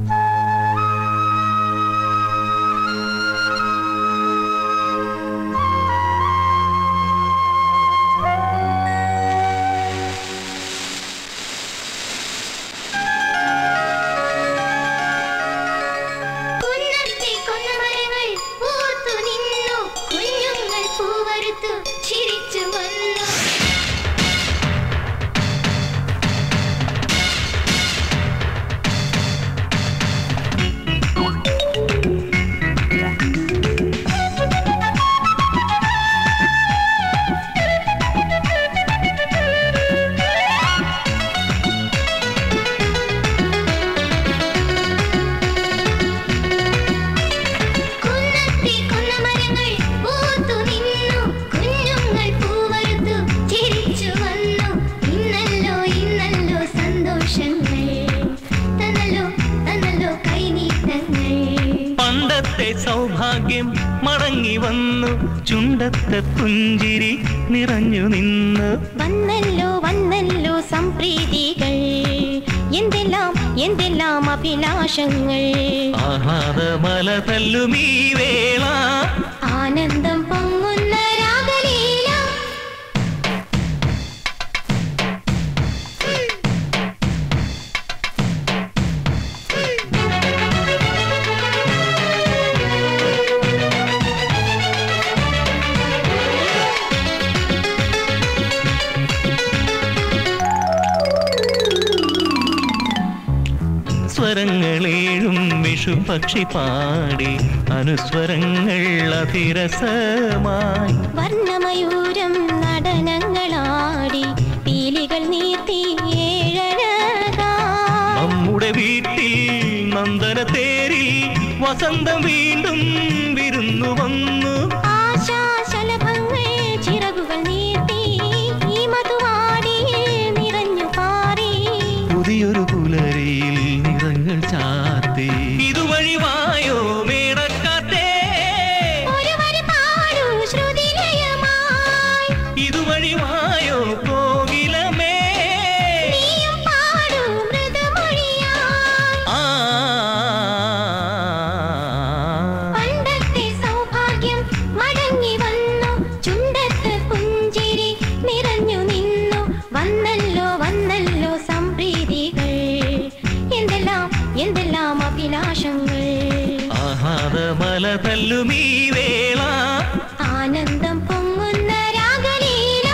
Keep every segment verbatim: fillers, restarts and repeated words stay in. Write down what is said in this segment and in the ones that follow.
സൗഭാഗ്യം മടങ്ങി വന്നു ചുണ്ടത്തെ പുഞ്ചിരി നിറഞ്ഞു നിന്നു വന്നല്ലോ വന്നല്ലോ സംപ്രീതികൾ എന്തെല്ലാം എന്തെല്ലാം അഭിലാഷങ്ങൾ ആഹ്ലാദമല തല്ലുമീ വേള ആനന്ദം പൊങ്ങുന്ന രാഗലീല സ്വരങ്ങളേഴും വിഷു പക്ഷി പാടി അനുസ്വരങ്ങൾ അധിരസമായി വർണ്ണമയൂരം നടനങ്ങളാടി പീലികൾ നീർത്തി ഏഴഴകാ നമ്മുടെ വീട്ടിൽ നന്ദന തേരിൽ വസന്തം വീണ്ടും വിരുന്നു വന്നു ആശാശലഭങ്ങൾ ചിറകുകൾ നീർത്തി ഈ മധുവാടി നിറഞ്ഞു പാറി പുതിയൊരു പുലരിയിൽ നിറങ്ങൾ ചാർത്തി ഇതുവഴി വായോ മേടക്കാത്തേ ഒരു വരി പാടൂ ശ്രുതിലയമായി ഇതുവഴി വായോ കോകിലമേ നീയും പാടൂ മൃദുമൊഴിയായി ആ പണ്ടത്തെ സൗഭാഗ്യം മടങ്ങി വന്നു ചുണ്ടത്ത് പുഞ്ചിരി നിറഞ്ഞു നിന്നു വന്നല്ലോ വന്നല്ലോ സംപ്രീതികൾ എന്തെല്ലാം എന്തെല്ലാം അഭിലാഷങ്ങൾ ആഹ്ലാദമല തല്ലുമീ വേള ആനന്ദം പൊങ്ങുന്ന രാഗലീല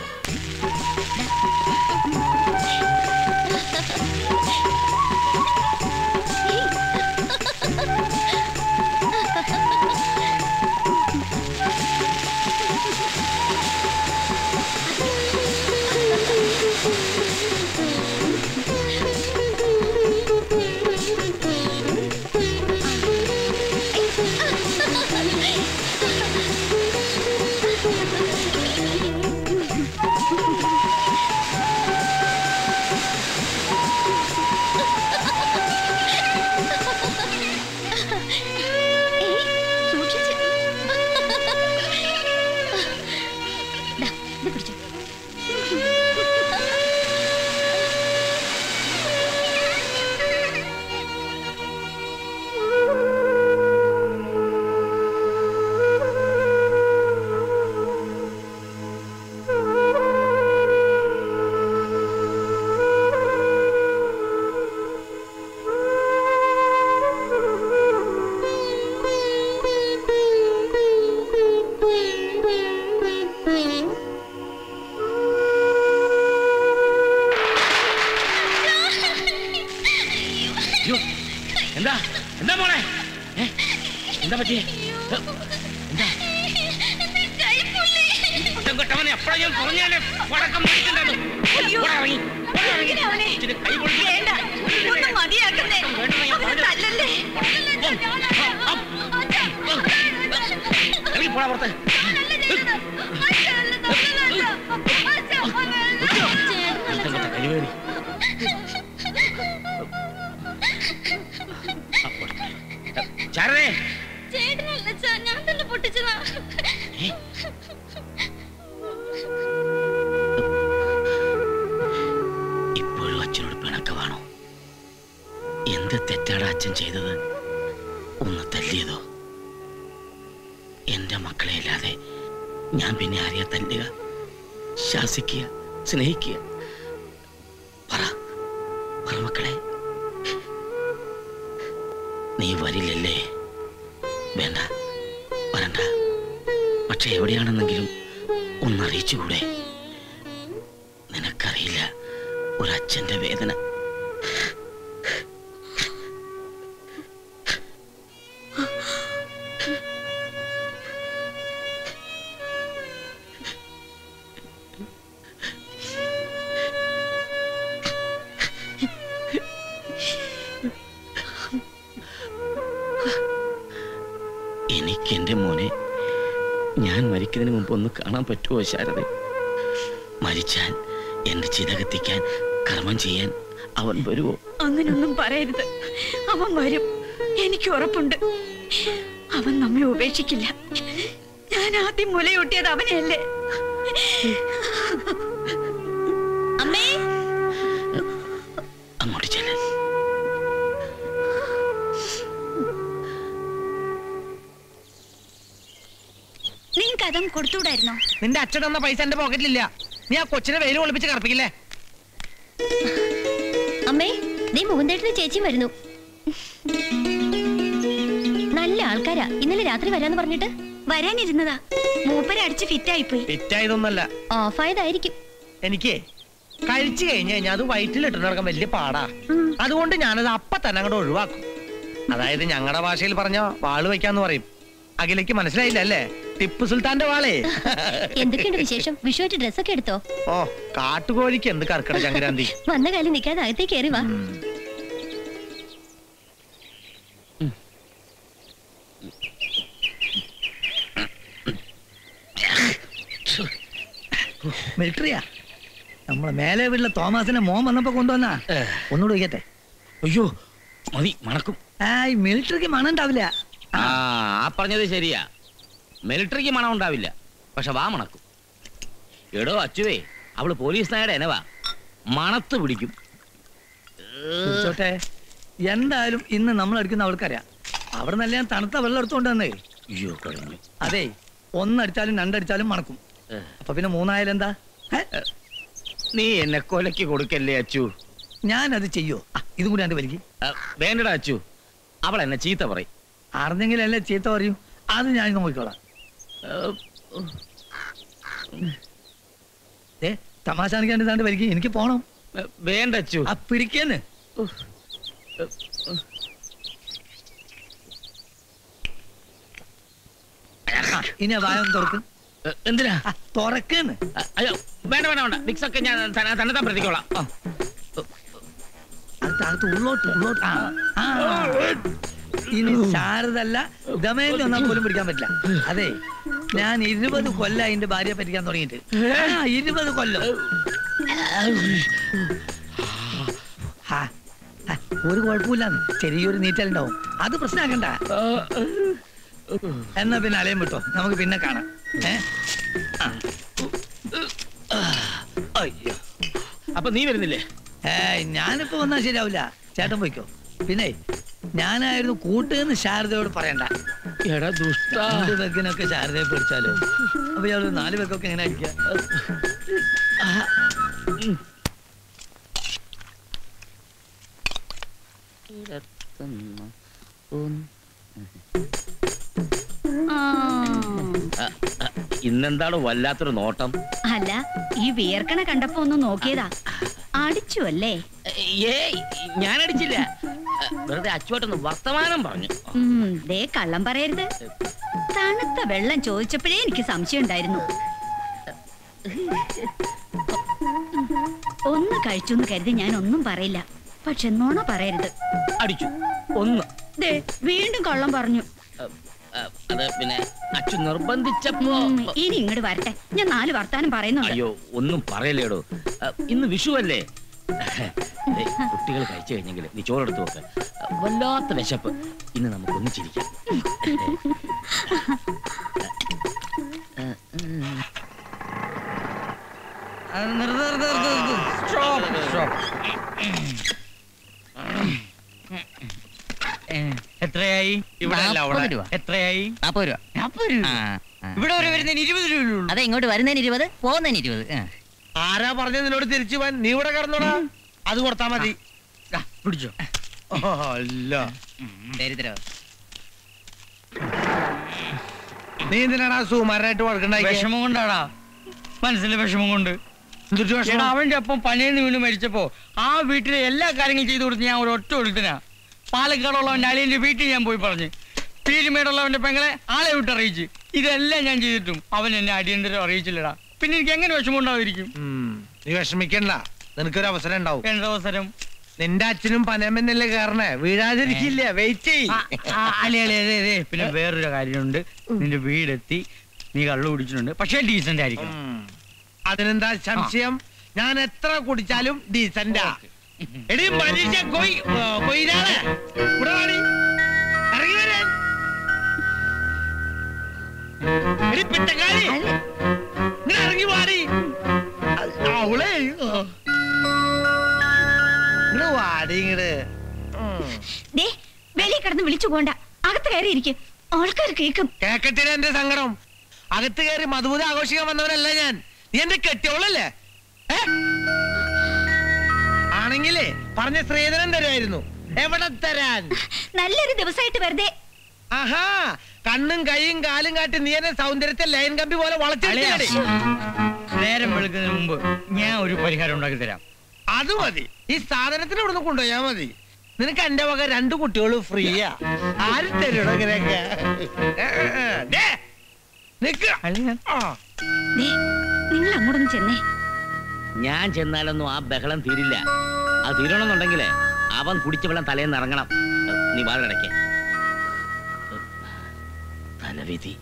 എന്താ എന്താ മോളെ എന്താ പറ്റി എന്താ എപ്പോഴും ഞാൻ പറഞ്ഞാലേ പടക്കം പോടാ പുറത്ത് കഴിവേറി ചാരേ ചേട്ടനല്ല ഞാൻ തന്നെ പൊട്ടിച്ചതാ ഇപ്പോഴും അച്ഛനോട് പിണക്കമാണോ എന്ത് എന്ത് തെറ്റാണ് അച്ഛൻ ചെയ്തത്? ഒന്ന് തല്ലിയതോ? എന്റെ മക്കളെ അല്ലാതെ ഞാൻ പിന്നെ ആരെയാ തല്ലുക, ശാസിക്കുക, സ്നേഹിക്കുക? പറ പറ മക്കളെ. നീ വരില്ലല്ലേ? വേണ്ട, വരണ്ട. പക്ഷെ എവിടെയാണെന്നെങ്കിലും ഒന്നറിയിച്ചുകൂടെ? നിനക്കറിയില്ല ഒരച്ഛന്റെ വേദന. എനിക്ക് എന്റെ മോനെ ഞാൻ മരിക്കുന്നതിന് മുമ്പ് ഒന്ന് കാണാൻ പറ്റുമോ ശാരദ? മരിച്ചാൽ എന്റെ ചിത കത്തിക്കാൻ, കർമ്മം ചെയ്യാൻ അവൻ വരുമോ? അങ്ങനൊന്നും പറയരുത്. അവൻ വരും, എനിക്ക് ഉറപ്പുണ്ട്. അവൻ നമ്മെ ഉപേക്ഷിക്കില്ല. ഞാൻ ആദ്യം മുലയൂട്ടിയത് അവനെയല്ലേ. അമ്മേ, അങ്ങോട്ട് ചെല്ല. നിനക്ക് അതും കൊടുത്തുകൂടായിരുന്നോ? നിന്റെ അച്ഛൻ തന്ന പൈസ എന്റെ പോക്കറ്റിലില്ല. നീ ആ കൊച്ചിനെ വെയിൽ ഒളിപ്പിച്ച് കറപ്പിക്കില്ലേ? അമ്മേ, നീ മുകുന്ദേട്ടന് ചേച്ചിയും വരുന്നു. നല്ല ആൾക്കാരാ. ഇന്നലെ രാത്രി വരാന്ന് പറഞ്ഞിട്ട് വരാനിരുന്നതാ. മൂപ്പര അടിച്ച് ഫിറ്റായി പോയി. പിറ്റായതൊന്നല്ല, ഓഫായതായിരിക്കും. എനിക്ക് കഴിച്ചു കഴിഞ്ഞു കഴിഞ്ഞാൽ അത് വയറ്റിലിട്ട് നടക്കാൻ വലിയ പാടാ. അതുകൊണ്ട് ഞാനത് അപ്പ തന്നെ അങ്ങോട്ട് ഒഴിവാക്കും. അതായത് ഞങ്ങളുടെ ഭാഷയിൽ പറഞ്ഞ വാള് വയ്ക്കാന്ന് പറയും. അഖിലേക്ക് മനസ്സിലായില്ല അല്ലേ? ടിപ്പു സുൽത്താന്റെ വാളേ. എന്തൊക്കെയുണ്ട് വിശേഷം? വിഷുവായിട്ട് ഡ്രസ്സൊക്കെ എടുത്തോ? ഓ, കാട്ടുകോഴിക്ക് എന്ത് കർക്കട ചങ്കരാന്തി. വന്ന കാലം നിൽക്കാതെ അകത്തേക്ക് കയറി വാ. മിലിറ്ററിയാ? നമ്മളെ മേലെ വീട്ടിലെ തോമസിനെ മോൻ വന്നപ്പോ കൊണ്ടുവന്നാ. ഒന്നുകൂടെ വയ്ക്കട്ടെ. അയ്യോ മതി, മണക്കും. ആ, ഈ മിലിറ്ററിക്ക് മണം ഉണ്ടാവില്ല. ആ ആ പറഞ്ഞത് ശരിയാ. മിലിറ്ററിക്ക് മണം ഉണ്ടാവില്ല, പക്ഷെ വാ മണക്കും. എടോ അച്ചുവേ, അവള് പോലീസ് നായുടെ എനവാ, മണത്ത് പിടിക്കും. ചോട്ടെ, എന്തായാലും ഇന്ന് നമ്മൾ അടിക്കുന്ന അവൾക്കറിയാം. അവിടെ നല്ല ഞാൻ തണുത്ത വെള്ളം എടുത്തോണ്ട് വന്നേ. അയ്യോ കഴിഞ്ഞു. അതെ, ഒന്നടിച്ചാലും രണ്ടടിച്ചാലും മണക്കും. അപ്പൊ പിന്നെ മൂന്നായാലും എന്താ? നീ എന്നെ കൊലക്ക് കൊടുക്കല്ലേ അച്ചു. ഞാനത് ചെയ്യോ? ഇതും കൂടി എന്റെ വലിക്ക്. വേണ്ടടാ അച്ചു, അവൾ എന്നെ ചീത്ത പറയും. അറിഞ്ഞെങ്കിലല്ലേ ചീത്ത പറയൂ. അത് ഞാൻ നോക്കിക്കോളാം. ഏ, തമാശ കാണിക്കാണ്ട് വലിക്ക്. എനിക്ക് പോണം. വേണ്ട അച്ചു. ആ, പിടിക്കേന്ന്. ഇനി വായം തുറക്ക്. എന്തിനാ തുറക്കേന്ന്? അയ്യോ വേണ്ട വേണ്ട വേണ്ട, വിക്സ് ഒക്കെ ഞാൻ തന്നെ തന്നെ പ്രതിക്കോളാം. അടുത്ത് ഉള്ളോട്ട് ഉള്ളോട്ട്. ആ, ഇനി ശാരദല്ല ദമയന്തി ഒന്നാ പോലും പിടിക്കാൻ പറ്റില്ല. അതെ, ഞാൻ ഇരുപത് കൊല്ലം അതിന്റെ ഭാര്യയെ പറ്റിക്കാൻ തുടങ്ങിയിട്ട്. ആ, ഇരുപത് കൊല്ലം. ഒരു കുഴപ്പമില്ലാന്ന്, ചെറിയൊരു നീറ്റലുണ്ടാവും. അത് പ്രശ്നമാക്കണ്ട. എന്നാ പിന്നെ അലയം വിട്ടോ, നമുക്ക് പിന്നെ കാണാം. ഏ, അപ്പൊ നീ വരുന്നില്ലേ? ഏയ്, ഞാനിപ്പോ വന്നാൽ ശരിയാവില്ല. ചേട്ടൻ പോയിക്കോ. പിന്നെ ഞാനായിരുന്നു കൂട്ടുകയെന്ന് ശാരദയോട് പറയണ്ട. എടാ ദുഷ്ട, രണ്ട് വെക്കിനൊക്കെ ശാരദയെ പിടിച്ചാലോ? അപ്പൊ ഇയാള് നാല് വെക്കൊക്കെ എങ്ങനെ അടിക്കുക? ഇന്നെന്താണ് വല്ലാത്തൊരു നോട്ടം? അല്ല, ഈ വിയർക്കണ കണ്ടപ്പോ ഒന്ന് നോക്കിയതാ. അടിച്ചു അല്ലേ? ഏയ്, ഞാൻ അടിച്ചില്ല. വെറുതെ അച്ചുവായിട്ടൊന്ന് വർത്തമാനം പറഞ്ഞു. ഉം, ദേ കള്ളം പറയരുത്. തണുത്ത വെള്ളം ചോദിച്ചപ്പോഴേ എനിക്ക് സംശയം ഉണ്ടായിരുന്നു. ഒന്ന് കഴിച്ചു എന്ന് കരുതി ഞാൻ ഒന്നും പറയില്ല. പക്ഷെ നോണ പറയരുത്. അടിച്ചു ഒന്ന്. ദേ വീണ്ടും കള്ളം പറഞ്ഞു. അത് പിന്നെ അച്ചു നിർബന്ധിച്ചപ്പോ. ഇനി ഇങ്ങോട്ട് വരട്ടെ, ഞാൻ നാല് വർത്താനം പറയുന്നുണ്ട്. അയ്യോ ഒന്നും പറയല്ലേടോ, ഇന്ന് വിഷു അല്ലേ. കുട്ടികൾ കഴിച്ചു കഴിഞ്ഞെങ്കിൽ നീ ചോറെടുത്ത് നോക്ക്. വല്ലാത്ത വിശപ്പ്. ഇന്ന് നമുക്ക് ഒന്നിച്ചിരിക്കാം. എത്രയായി? നാപ്പത് രൂപ. എത്രയായി? നാപ്പത് രൂപ. നാപ്പത് രൂപ. ഇവിടെ വരെ വരുന്നതിന് ഇരുപത് രൂപയുള്ളൂ. അതെ, ഇങ്ങോട്ട് വരുന്നതിന് ഇരുപത്, പോകുന്നതിന് ഇരുപത്. ആരാ പറഞ്ഞത് നിന്നോട് തിരിച്ചു പോവാൻ? നീ ഇവിടെ കിടന്നോടാ, അത് കൊടുത്താ മതി. പിടിച്ചോ. അല്ല ദരിദ്ര. നീ എന്തിനാടാ സുമാരനായിട്ട് വളർക്കണ്ടായി? വിഷമം കൊണ്ടാടാ, മനസ്സിലെ വിഷമം കൊണ്ട്. എടാ, അവന്റെ ഒപ്പം പണിയെന്ന് വീണ് മരിച്ചപ്പോ ആ വീട്ടിലെ എല്ലാ കാര്യങ്ങളും ചെയ്തു കൊടുത്ത് ഞാൻ ഒരു ഒറ്റ ഒഴുത്തിനാ. പാലക്കാടുള്ളവന്റെ അളിയന്റെ വീട്ടിൽ ഞാൻ പോയി പറഞ്ഞു, പീരുമേടുള്ളവന്റെ പെങ്ങളെ ആളെ വിട്ട് അറിയിച്ച്. ഇതെല്ലാം ഞാൻ ചെയ്തിട്ടും അവൻ എന്നെ അടിയന്തരം അറിയിച്ചില്ലടാ. പിന്നെ എനിക്ക് എങ്ങനെ വിഷമം ഉണ്ടാവുമായിരിക്കും? നീ വിഷമിക്കണ്ട, നിനക്കൊരു അവസരം ഉണ്ടാവും. എന്താ അവസരം? നിന്റെ അച്ഛനും പനമെന്നല്ലേ കാരണേ, വീഴാതിരിക്കില്ല. വെയിറ്റ് ചെയ്യ്. പിന്നെ വേറൊരു കാര്യമുണ്ട്, നിന്റെ വീടെത്തി നീ കള്ളു കുടിച്ചിട്ടുണ്ട്, പക്ഷേ ഡീസന്റ് ആയിരിക്കണം. അതിനെന്താ സംശയം? ഞാൻ എത്ര കുടിച്ചാലും ഡീസന്റാ. എടി മനുഷ്യ കൊയ് കൊയ്യാളെ ഇറങ്ങി വരാൻ. എടി പിറ്റക്കാരി, ഇങ്ങനെ ഇറങ്ങി വാടി. അവളെ ഇങ്ങട് വാടി. ഇങ്ങട് വെളിയിൽ കിടന്ന് വിളിച്ചു പോണ്ട, അകത്ത് കയറിയിരിക്കും, ആൾക്കാർ കേൾക്കും. കേക്കട്ടെ എന്റെ സങ്കടം. അകത്ത് കയറി മധുപൂതി ആഘോഷിക്കാൻ വന്നവരല്ല ഞാൻ. നീ എന്റെ കെട്ടിയോളല്ലേ? ആണെങ്കിലേ പറഞ്ഞ സ്ത്രീധനം തരുമായിരുന്നു. എവിടെ തരാൻ? നല്ലൊരു ദിവസമായിട്ട് വെറുതെ. ആഹാ, കണ്ണും കൈയും കാലും കാട്ടി നീ എന്നെ സൗന്ദര്യത്തെ ലൈൻ കമ്പി പോലെ വളച്ചെടുത്തേ. നേരം വെളുക്കുന്നതിന് മുമ്പ് ഞാൻ ഒരു പരിഹാരം ഉണ്ടാക്കി തരാം. അത് മതി. ഈ സാധനത്തിന് ഇവിടുന്ന് കൊണ്ടുപോയാ മതി. നിനക്ക് എന്റെ വക രണ്ടു കുട്ടികളും ഫ്രീയാ. ആരും തരുടോ ഇങ്ങനെയൊക്കെ? നിങ്ങൾ അങ്ങോട്ടൊന്ന് ചെന്നേ. ഞാൻ ചെന്നാലൊന്നും ആ ബഹളം തീരില്ല. അത് തീരണമെന്നുണ്ടെങ്കിലേ അവൻ കുടിച്ച വെള്ളം തലേന്ന് ഇറങ്ങണം. നീ വാതിലടയ്ക്ക. തലവിധി.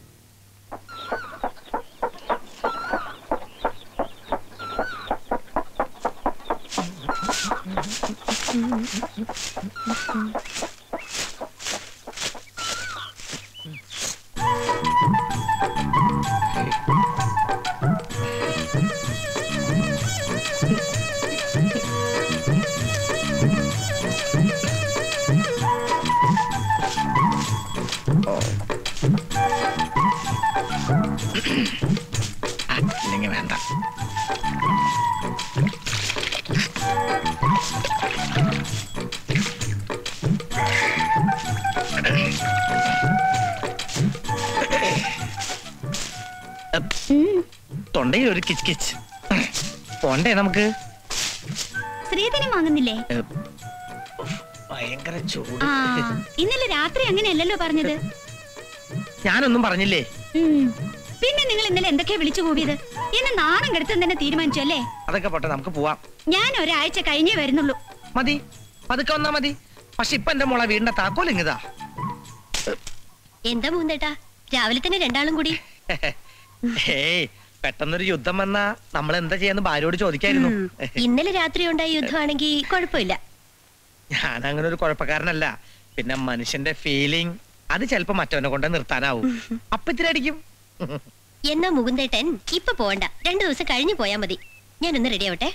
ഇല്ലെങ്കിൽ വേണ്ട. തൊണ്ടയിൽ ഒരു കിച്ച് കിച്ച്. പോണ്ടേ നമുക്ക്? സ്ത്രീധനം വാങ്ങുന്നില്ലേ? ഭയങ്കര ചൂട്. ഇന്നലെ രാത്രി അങ്ങനെയല്ലല്ലോ പറഞ്ഞത്. ഞാനൊന്നും പറഞ്ഞില്ലേ. പിന്നെ നിങ്ങൾ ഇന്നലെ എന്തൊക്കെയാ വിളിച്ചു കൂവിയത്? എന്നെ നാണം കെടുത്താൻ തന്നെ തീരുമാനിച്ചു അല്ലേ? അതൊക്കെ പോട്ടെ, നമുക്ക് പോവാം. ഞാൻ ഒരാഴ്ച കഴിഞ്ഞേ വരുന്നുള്ളൂ. മതി, പതുക്കെ വന്നാ മതി. പക്ഷെ ഇപ്പൊ എന്റെ മോളെ വീടിന്റെ താക്കോൽ ഇങ്ങതാ. എന്താ മൂന്നേട്ടാ രാവിലെ തന്നെ രണ്ടാളും കൂടി? ഏയ്, പെട്ടെന്നൊരു യുദ്ധം വന്നാ നമ്മൾ എന്താ ചെയ്യാന്ന് ഭാര്യയോട് ചോദിക്കായിരുന്നു. ഇന്നലെ രാത്രി ഉണ്ടായ യുദ്ധമാണെങ്കിൽ കുഴപ്പമില്ല. ഞാൻ അങ്ങനെ ഒരു കുഴപ്പക്കാരനല്ല. പിന്നെ മനുഷ്യന്റെ ഫീലിംഗ് അത് ചിലപ്പോ മറ്റവനെ കൊണ്ട് നിർത്താനാവും. അപ്പൊ ഇത്തിരി അടിക്കും. എന്നാ മുകുന്ദേട്ടൻ ഇപ്പൊ പോവണ്ട, രണ്ടു ദിവസം കഴിഞ്ഞു പോയാ മതി. ഞാനൊന്ന് റെഡി ആവട്ടെ.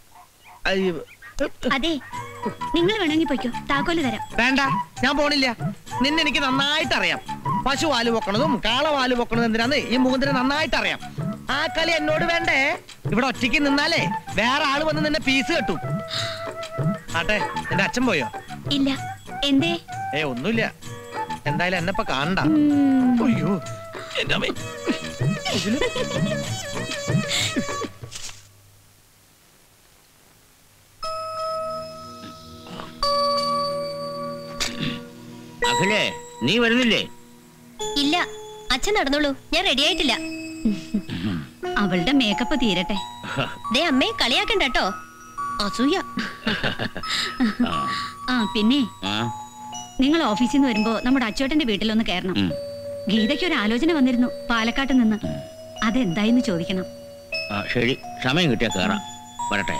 അതെ, നിങ്ങൾ വേണമെങ്കിൽ പോയിക്കോ, താക്കോല് തരാം. വേണ്ട, ഞാൻ പോണില്ല. നിന്നെ എനിക്ക് നന്നായിട്ട് അറിയാം. പശു വാല് പൊക്കണതും കാള വാല് പൊക്കണതും എന്തിനാന്ന് ഈ മുകുന്ദനെ നന്നായിട്ട് അറിയാം. ആ കളി എന്നോട് വേണ്ടേ. ഇവിടെ ഒറ്റയ്ക്ക് നിന്നാലേ വേറെ ആള് വന്ന് നിന്നെ പീസ് കെട്ടും. ആട്ടെ, എന്റെ അച്ഛൻ പോയോ? ഇല്ല. എന്തേ? ഏ ഒന്നുമില്ല. എന്തായാലും എന്നെപ്പ കാണണ്ട. അയ്യോ എന്റെ അമ്മേ. അഖിലേ, നീ വരുന്നില്ലേ? ഇല്ല, അച്ഛൻ നടന്നോളൂ, ഞാൻ റെഡി ആയിട്ടില്ല. അവളുടെ മേക്കപ്പ് തീരട്ടെ. ദേ അമ്മേ, കളിയാക്കണ്ട കേട്ടോ, അസൂയ. ആ പിന്നെ നിങ്ങൾ ഓഫീസിൽ നിന്ന് വരുമ്പോ നമ്മുടെ അച്ചോട്ടന്റെ വീട്ടിലൊന്ന് കയറണം. ഗീതയ്ക്ക് ഒരു ആലോചന വന്നിരുന്നു പാലക്കാട്ട് നിന്ന്. അതെന്തായെന്ന് ചോദിക്കണം. ശരി, സമയം കിട്ടിയാ കേറാം. വരട്ടെ.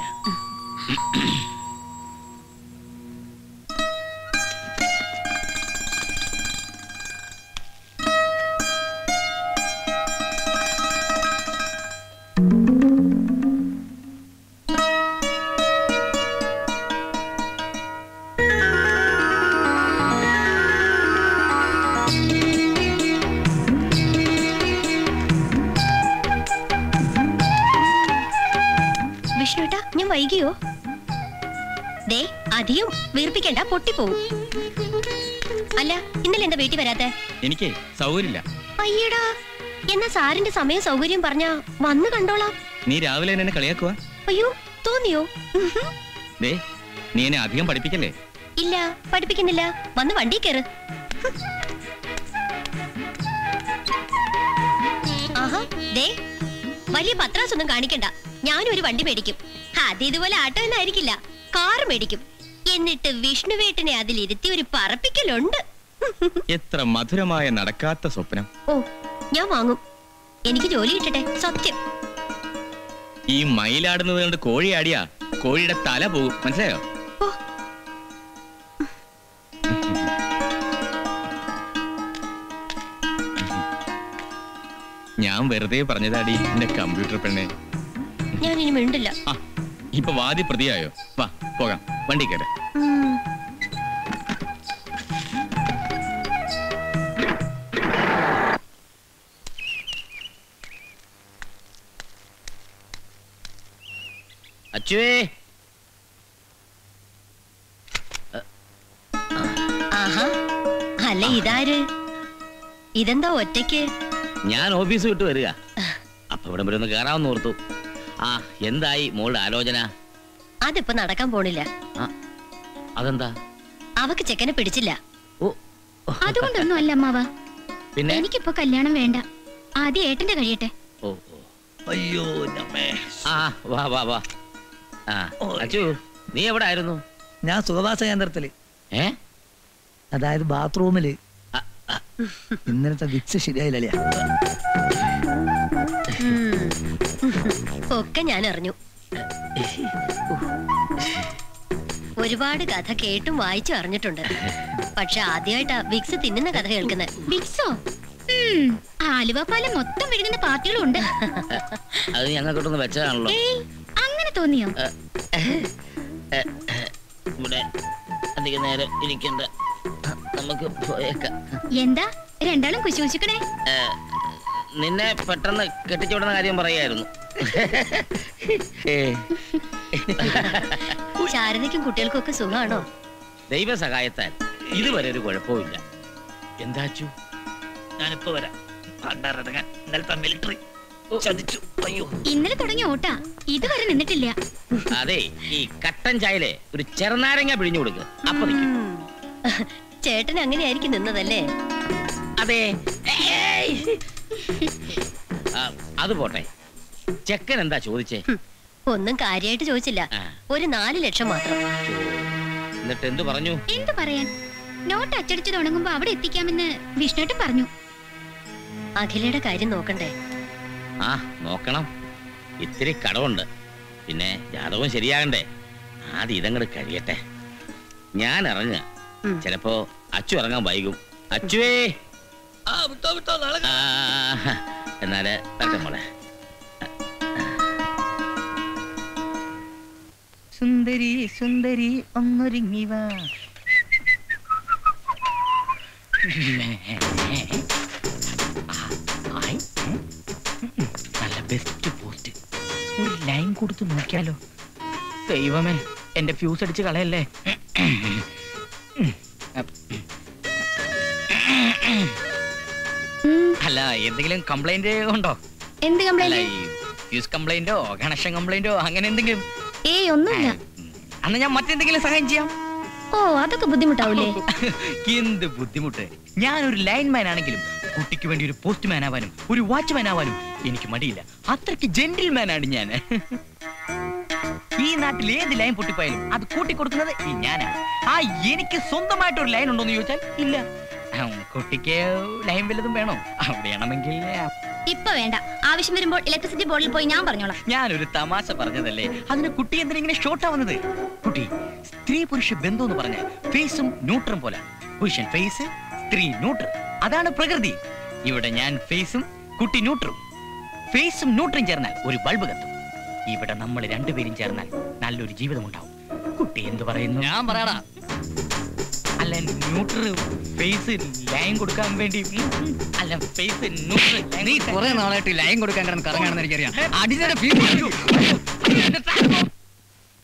വൈകിയോ? ദേ അധികം വീർപ്പിക്കണ്ട, പൊട്ടിപ്പോവും. അല്ല, ഇന്നലെ എന്താ വീട്ടിൽ വരാത്തെ? എനിക്ക് സൗകര്യമില്ല. അയ്യടാ, എന്നാ സാറിന്റെ സമയം സൗകര്യം പറഞ്ഞാ വന്ന് കണ്ടോളാം. നീ രാവിലെ എന്നെ കളിയാക്കുക? അയ്യോ, തോന്നിയോ? ദേ, നീ എന്നെ അധികം പഠിപ്പിക്കല്ലേ? ഇല്ല, പഠിപ്പിക്കുന്നില്ല. വന്ന് വണ്ടി കയറ്. ആഹാ, ദേ വലിയ പത്രാസൊന്നും കാണിക്കണ്ട. ഞാനും ഒരു വണ്ടി മേടിക്കും. അത് ഇതുപോലെ ആട്ടോ എന്നായിരിക്കില്ല, കാർ മേടിക്കും. എന്നിട്ട് വിഷ്ണുവേട്ടനെ അതിലിരുത്തി ഒരു പറപ്പിക്കലുണ്ട്. എത്ര മധുരമായ നടക്കാത്ത സ്വപ്നം. ഓ, ഞാൻ വാങ്ങും. എനിക്ക് ജോലി കിട്ടട്ടെ, സത്യം. ഈ മയിലാടുന്നത് കൊണ്ട് കോഴി ആടിയാ കോഴിയുടെ തല പോകും, മനസ്സിലായോ? ഞാൻ വെറുതെ പറഞ്ഞതാടി എന്റെ കമ്പ്യൂട്ടർ പെണ്ണെ. ഞാൻ ഇനി മിണ്ടില്ല. ആ, ഇപ്പൊ വാദി പ്രതിയായോ? വാ പോകാം, വണ്ടി കയറി. അച്ചുവേ, ആഹാ, അല്ല ഇതാര്? ഇതെന്താ ഒറ്റയ്ക്ക്? ഞാൻ ഓഫീസ് വിട്ട് വരിക. അപ്പൊ ഇവിടെ വരെ ഒന്ന് കയറാമെന്ന് ഓർത്തു. ആ, എന്തായി മോളുടെ ആലോചന? അതിപ്പോ നടക്കാൻ പോണില്ല. അതെന്താ? അവക്ക് ചെക്കനെ പിടിച്ചില്ല. അതുകൊണ്ടൊന്നും അല്ല അമ്മാവ. പിന്നെ എനിക്കിപ്പോ കല്യാണം വേണ്ട, ആദ്യം ഏട്ടന്റെ കഴിയട്ടെ. ഓ, അയ്യോ നമ്മേ. ആ, വാ വാ വാ. ആ, അച്ചു, നീ എവിടെ ആയിരുന്നു? ഞാൻ സുഖവാസ കേന്ദ്രത്തില്. ഏ, അതായത് ബാത്റൂമില്. ഇന്നലത്തെ വിക്സ് ശരിയായില്ല. ഒക്കെ ഞാൻ അറിഞ്ഞു. ഒരുപാട് കഥ കേട്ടും വായിച്ചും അറിഞ്ഞിട്ടുണ്ട്. പക്ഷെ ആദ്യമായിട്ടാ വിക്സ് തിന്നുന്ന കഥ കേൾക്കുന്നത്. വിക്സോ? ആലുവ പാലം മൊത്തം വിഴുങ്ങുന്ന പാർട്ടികളും ഉണ്ട്. അത് ഞങ്ങൾക്കൊട്ടൊന്ന് വെച്ചതാണല്ലോ. അങ്ങനെ തോന്നിയോ? ഇവിടെ അധികം നേരം ഇരിക്കണ്ട, നമുക്ക് പോയേക്കാം. എന്താ രണ്ടാളും കുശുകുശുക്കണേ? നിന്നെ പെട്ടെന്ന് കെട്ടിച്ചുവിടുന്ന കാര്യം പറയായിരുന്നു. ശാരദയ്ക്കും കുട്ടികൾക്കും ഒക്കെ സുഖമാണോ? ദൈവ സഹായത്താൽ ഇതുവരെ ഒരു കുഴപ്പമില്ല. എന്താച്ചു? ഞാനിപ്പോ വരാം. ഇന്നലത്തെ മിലിറ്ററി ചതിച്ചു. അയ്യോ, ഇന്നലെ തുടങ്ങിയ ഓട്ടാ ഇതുവരെ നിന്നിട്ടില്ല. അതെ, ഈ കട്ടൻ ചായയിലെ ഒരു ചെറുനാരങ്ങ പിഴിഞ്ഞു കൊടുക്ക്, അപ്പൊ നിൽക്കും. ചേട്ടൻ അങ്ങനെയായിരിക്കും നിന്നതല്ലേ? അതെ. അത് പോട്ടെ, ചെക്കൻ എന്താ ചോദിച്ചേ? ഒന്നും കാര്യമായിട്ട് ചോദിച്ചില്ല. ഒരു നാല് ലക്ഷം മാത്രം. എന്നിട്ട് എന്തു പറഞ്ഞു? എന്തു പറയാൻ, നോട്ട് അച്ചടിച്ചു തുടങ്ങുമ്പോ അവിടെ എത്തിക്കാമെന്ന് വിഷ്ണുട്ടും പറഞ്ഞു. അഖിലയുടെ കാര്യം നോക്കണ്ടേ? ആ, നോക്കണം. ഇത്തിരി കടവുണ്ട്, പിന്നെ ജാതകവും ശരിയാകണ്ടേ. ആദ്യം ഇതങ്ങോട്ട് കഴിയട്ടെ. ഞാൻ ഇറങ്ങുക. ചിലപ്പോ അച്ചു ഇറങ്ങാൻ വൈകും. അച്ചുവേ, എന്നാല് തരട്ടെ മോളെ. സുന്ദരി സുന്ദരി ഒന്നൊരുങ്ങി വാ. നല്ല ബെസ്റ്റ് പോസ്റ്റ്. ഒരു ലൈൻ കൊടുത്ത് നോക്കിയാലോ? ദൈവമേ, എന്റെ ഫ്യൂസ് അടിച്ച് കളയല്ലേ. അല്ല, എന്തെങ്കിലും കംപ്ലൈന്റ് ഉണ്ടോ? എന്ത് അല്ല, കംപ്ലൈന്റ്? ഈ ഫ്യൂസ് കംപ്ലൈന്റോ കണക്ഷൻ കംപ്ലൈന്റോ അങ്ങനെ എന്തെങ്കിലും? ഏയ് ഒന്നുമില്ല. അന്ന് ഞാൻ മറ്റെന്തെങ്കിലും സഹായം ചെയ്യാം. ഓ, അതൊക്കെ ബുദ്ധിമുട്ടാവൂലേ? എന്ത് ബുദ്ധിമുട്ട്. ഞാനൊരു ലൈൻമാൻ ആണെങ്കിലും കുട്ടിക്ക് വേണ്ടി ഒരു പോസ്റ്റ്മാൻ ആവാനും ഒരു വാച്ച്മാൻ ആവാനും എനിക്ക് മടിയില്ല. അത്രയ്ക്ക് ജെന്റിൽമാൻ ആണ് ഞാൻ. ഈ നാട്ടിൽ ഏത് ലൈൻ പൊട്ടിപ്പോയാലും അത് കൂട്ടിക്കൊടുക്കുന്നത് ഈ ഞാനാണ്. ആ, എനിക്ക് സ്വന്തമായിട്ട് ഒരു ലൈൻ ഉണ്ടോന്ന് ചോദിച്ചാൽ ഇല്ല. കുട്ടിക്ക് ലൈൻ വല്ലതും വേണോ? വേണമെങ്കിൽ ഇപ്പൊ വേണ്ട, ആവശ്യം വരുമ്പോൾ ഇലക്ട്രിസിറ്റി ബോർഡിൽ പോയി ഞാൻ പറഞ്ഞോളാം. ഞാനൊരു തമാശ പറഞ്ഞതല്ലേ. അതിന് കുട്ടി എന്തിനാ ഇങ്ങനെ ഷോർട്ട് ആവുന്നത്? കുട്ടി, സ്ത്രീ പുരുഷ ബന്ധം എന്ന് പറഞ്ഞാൽ ഫേസും ന്യൂട്രും പോലെ. പുരുഷൻ ഫേസ്, സ്ത്രീ ന്യൂട്രൽ. അതാണ് പ്രകൃതി. ഇവിടെ ഞാൻ ഫേസും കുട്ടി ന്യൂട്രും. ഫേസും ന്യൂട്രും ചേർന്നാൽ ഒരു ബൾബ് കത്തും. ഇവിടെ നമ്മൾ രണ്ടുപേരും ചേർന്നാൽ നല്ലൊരു ജീവിതം ഉണ്ടാവും. കുട്ടി എന്ത് പറയുന്നു? ഞാൻ പറയാടാ. അല്ല, ന്യൂട്രൽ ഫേസ് ലൈൻ കൊടുക്കാൻ വേണ്ടി. അല്ല, ഫേസ് ന്യൂട്രൽ. നീ കുറെ നാളായിട്ട് ലൈൻ കൊടുക്കാൻ കിടന്ന് കറങ്ങാണെന്ന് എനിക്കറിയാം.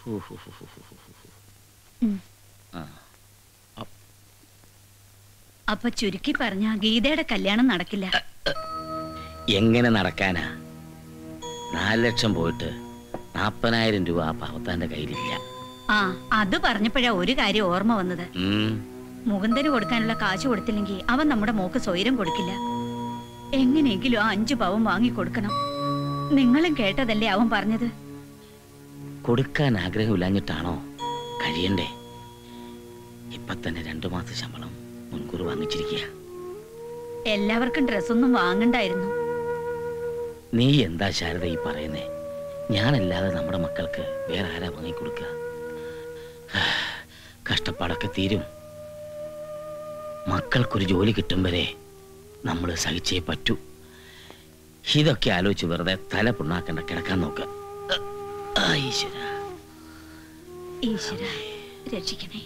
അപ്പൊ ചുരുക്കി പറഞ്ഞ ഗീതയുടെ കല്യാണം നടക്കില്ല. എങ്ങനെ നടക്കാനാ? നാല് ലക്ഷം പോയിട്ട് നാപ്പതിനായിരം രൂപ ആ പാവത്താന്റെ കയ്യിലില്ല. ആ അത് പറഞ്ഞപ്പോഴാ ഒരു കാര്യം ഓർമ്മ വന്നത്. മുകുന്ദന് കൊടുക്കാനുള്ള കാശ് കൊടുത്തില്ലെങ്കിൽ അവൻ നമ്മുടെ മോക്ക് സ്വൈരം കൊടുക്കില്ല. എങ്ങനെയെങ്കിലും ആ അഞ്ചു പവൻ വാങ്ങി കൊടുക്കണം. നിങ്ങളും കേട്ടതല്ലേ അവൻ പറഞ്ഞത്? കൊടുക്കാൻ ആഗ്രഹമില്ലാഞ്ഞിട്ടാണോ? കഴിയണ്ടേ? ഇപ്പൊ തന്നെ രണ്ടു മാസം ശമ്പളം മുൻകൂർ വാങ്ങിച്ചിരിക്കുക. എല്ലാവർക്കും ഡ്രസ്സൊന്നും വാങ്ങണ്ടായിരുന്നു. നീ എന്താ ശാരദ ഈ പറയുന്നേ? ഞാനല്ലാതെ നമ്മുടെ മക്കൾക്ക് വേറെ ആരാ വാങ്ങിക്കൊടുക്കുക? കഷ്ടപ്പാടൊക്കെ തീരും. മക്കൾക്കൊരു ജോലി കിട്ടും വരെ നമ്മൾ സഹിച്ചേ പറ്റൂ. ഇതൊക്കെ ആലോചിച്ച് വെറുതെ തല പുണ്ണാക്കണ്ട, കിടക്കാൻ നോക്ക. ഈശ്വര ഈശ്വര രക്ഷിക്കണേ.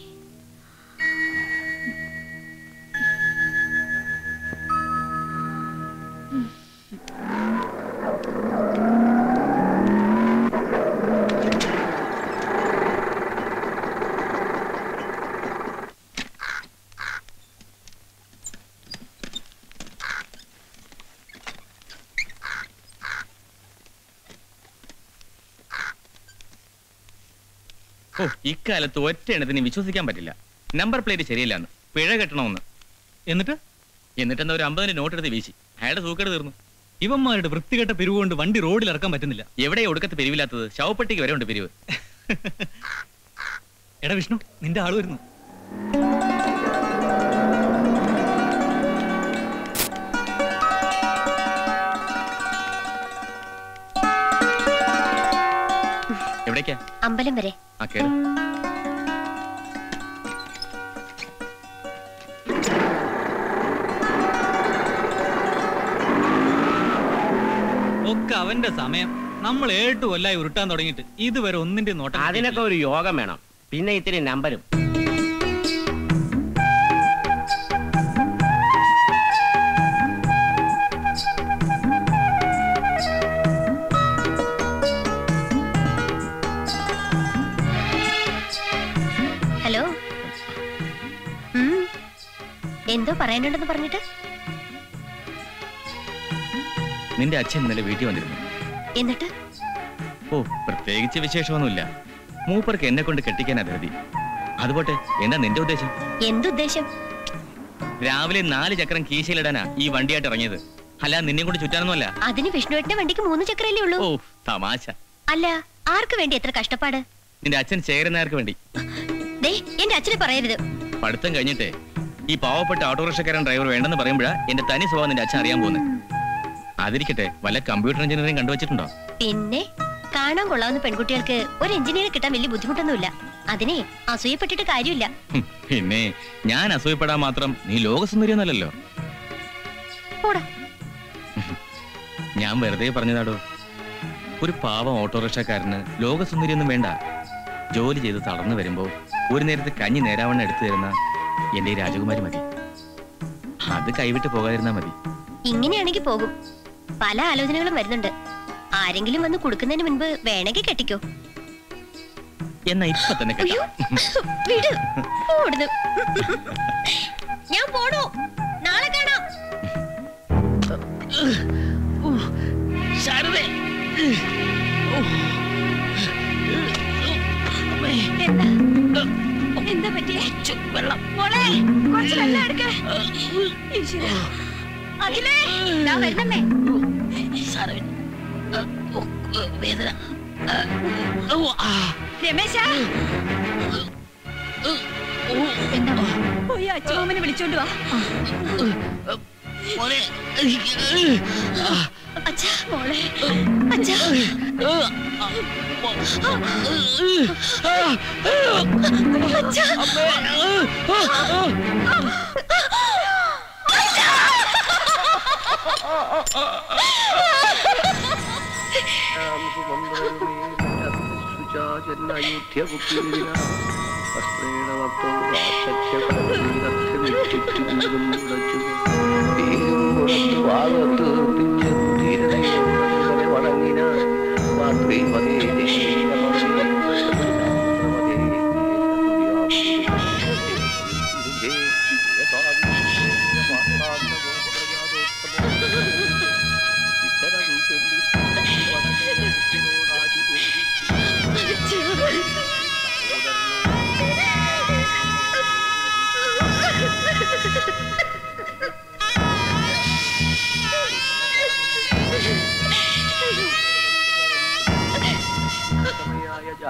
ഓ, ഇക്കാലത്ത് ഒറ്റ എണ്ണത്തിന് വിശ്വസിക്കാൻ പറ്റില്ല. നമ്പർ പ്ലേറ്റ് ശരിയല്ലാന്ന്, പിഴ കെട്ടണമെന്ന്. എന്നിട്ട് എന്നിട്ട് എന്താ ഒരു അമ്പതിന്റെ നോട്ട് എടുത്ത് വീശി. അയാളുടെ സൂക്കേട് തീർന്നു. ഇവന്മാരുടെ വൃത്തികെട്ട പിരിവ് കൊണ്ട് വണ്ടി റോഡിൽ ഇറക്കാൻ പറ്റുന്നില്ല. എവിടെ ഒടുക്കത്തെ പിരിവില്ലാത്തത്? ശവപ്പെട്ടിക്ക് വരെ ഉണ്ട് പിരിവ്. എടാ വിഷ്ണു, നിന്റെ ആള് വരുന്നു. എവിടേക്കാ? അമ്പലം വരെ. ആ കേറ്. ഒക്കെ അവന്റെ സമയം. നമ്മൾ ഏട്ട് കൊല്ലായി ഉരുട്ടാൻ തുടങ്ങിയിട്ട് ഇതുവരെ ഒന്നിന്റെ നോട്ടം. അതിനൊക്കെ ഒരു യോഗം വേണം, പിന്നെ ഇത്തിരി നമ്പരും. ഹലോ, എന്തോ പറയാനുണ്ടെന്ന് പറഞ്ഞിട്ട്? നിന്റെ അച്ഛൻ ഇന്നലെ വീട്ടിൽ വന്നിരുന്നു. എന്നിട്ട്? ഓ, പ്രത്യേകിച്ച് വിശേഷമൊന്നുമില്ല. മൂപ്പർക്ക് എന്നെ കൊണ്ട് കെട്ടിക്കാനാ ധൃതി. അതുപോട്ടെ, എന്താ നിന്റെ ഉദ്ദേശം? എന്തുദ്ദേശം? രാവിലെ നാല് ചക്രം കീശയിലിടാനാ ഈ വണ്ടിയായിട്ട് ഇറങ്ങിയത്. അല്ല, നിന്നെ കൊണ്ട് ചുറ്റാനൊന്നുമല്ല. അതിന് വിഷ്ണുവേട്ടന്റെ വണ്ടിക്ക് മൂന്ന് ചക്രല്ലേ ഉള്ളൂ. ഓ, തമാശ. അല്ല, ആർക്ക് വേണ്ടി എത്ര കഷ്ടപ്പാട്? നിന്റെ അച്ഛൻ ചേരുന്നവർക്ക് വേണ്ടി. ദേ, എന്റെ അച്ഛനെ പറയരുത്. പഠിത്തം കഴിഞ്ഞിട്ടേ ഈ പാവപ്പെട്ട ഓട്ടോറിക്ഷക്കാരൻ ഡ്രൈവർ വേണ്ടെന്ന് പറയുമ്പോഴാ എന്റെ തനി സ്വഭാവം നിന്റെ അച്ഛൻ അറിയാൻ പോകുന്നത്. അതിരിക്കട്ടെ, വല്ല കമ്പ്യൂട്ടർ എഞ്ചിനീയറിംഗ് കണ്ടുവച്ചിട്ടുണ്ടോ? പിന്നെ കാണാൻ കൊള്ളാവുന്ന പെൺകുട്ടികൾക്ക് ഒരു എഞ്ചിനീയർ കിട്ടാൻ വലിയ ബുദ്ധിമുട്ടൊന്നുമില്ല. അതിനെ അസൂയപ്പെട്ടിട്ട് കാര്യമില്ല. പിന്നെ ഞാൻ അസൂയപ്പെടാൻ മാത്രം നീ ലോകസുന്ദരിയൊന്നല്ലോ. ഞാൻ വെറുതെ പറഞ്ഞതാടോ. ഒരു പാവം ഓട്ടോറിക്ഷക്കാരന് ലോകസുന്ദരിയൊന്നും വേണ്ട. ജോലി ചെയ്ത് തളർന്നു വരുമ്പോ ഒരു നേരത്തെ കഞ്ഞി നേരാവണ്ണം എടുത്തു തരുന്ന എന്റെ ഈ രാജകുമാരി മതി. അത് കൈവിട്ട് പോകാതിരുന്നാ മതി. ഇങ്ങനെയാണെങ്കിൽ പോകും. പല ആലോചനകളും വരുന്നുണ്ട്. ആരെങ്കിലും വന്ന് കൊടുക്കുന്നതിന് മുൻപ് വേണമെങ്കിൽ കെട്ടിക്കോ. എന്നാ ഇപ്പൊ തന്നെ വിട്, ഓടുന്നു. ഞാൻ പോണു. നാളെ കാണാം. എന്താ എന്താ പറ്റിയ? വെള്ളം മോളെ, കുറച്ച് വെള്ളം എടുക്ക. അഖിലേ, ദാ വരുന്നമ്മേ. വേദന. രമേശ, എന്താ? പോയി അച്ഛനെ വിളിച്ചോണ്ട് വാ. അച്ഛാ, മോളെ, അച്ഛാ. വണങ്ങിന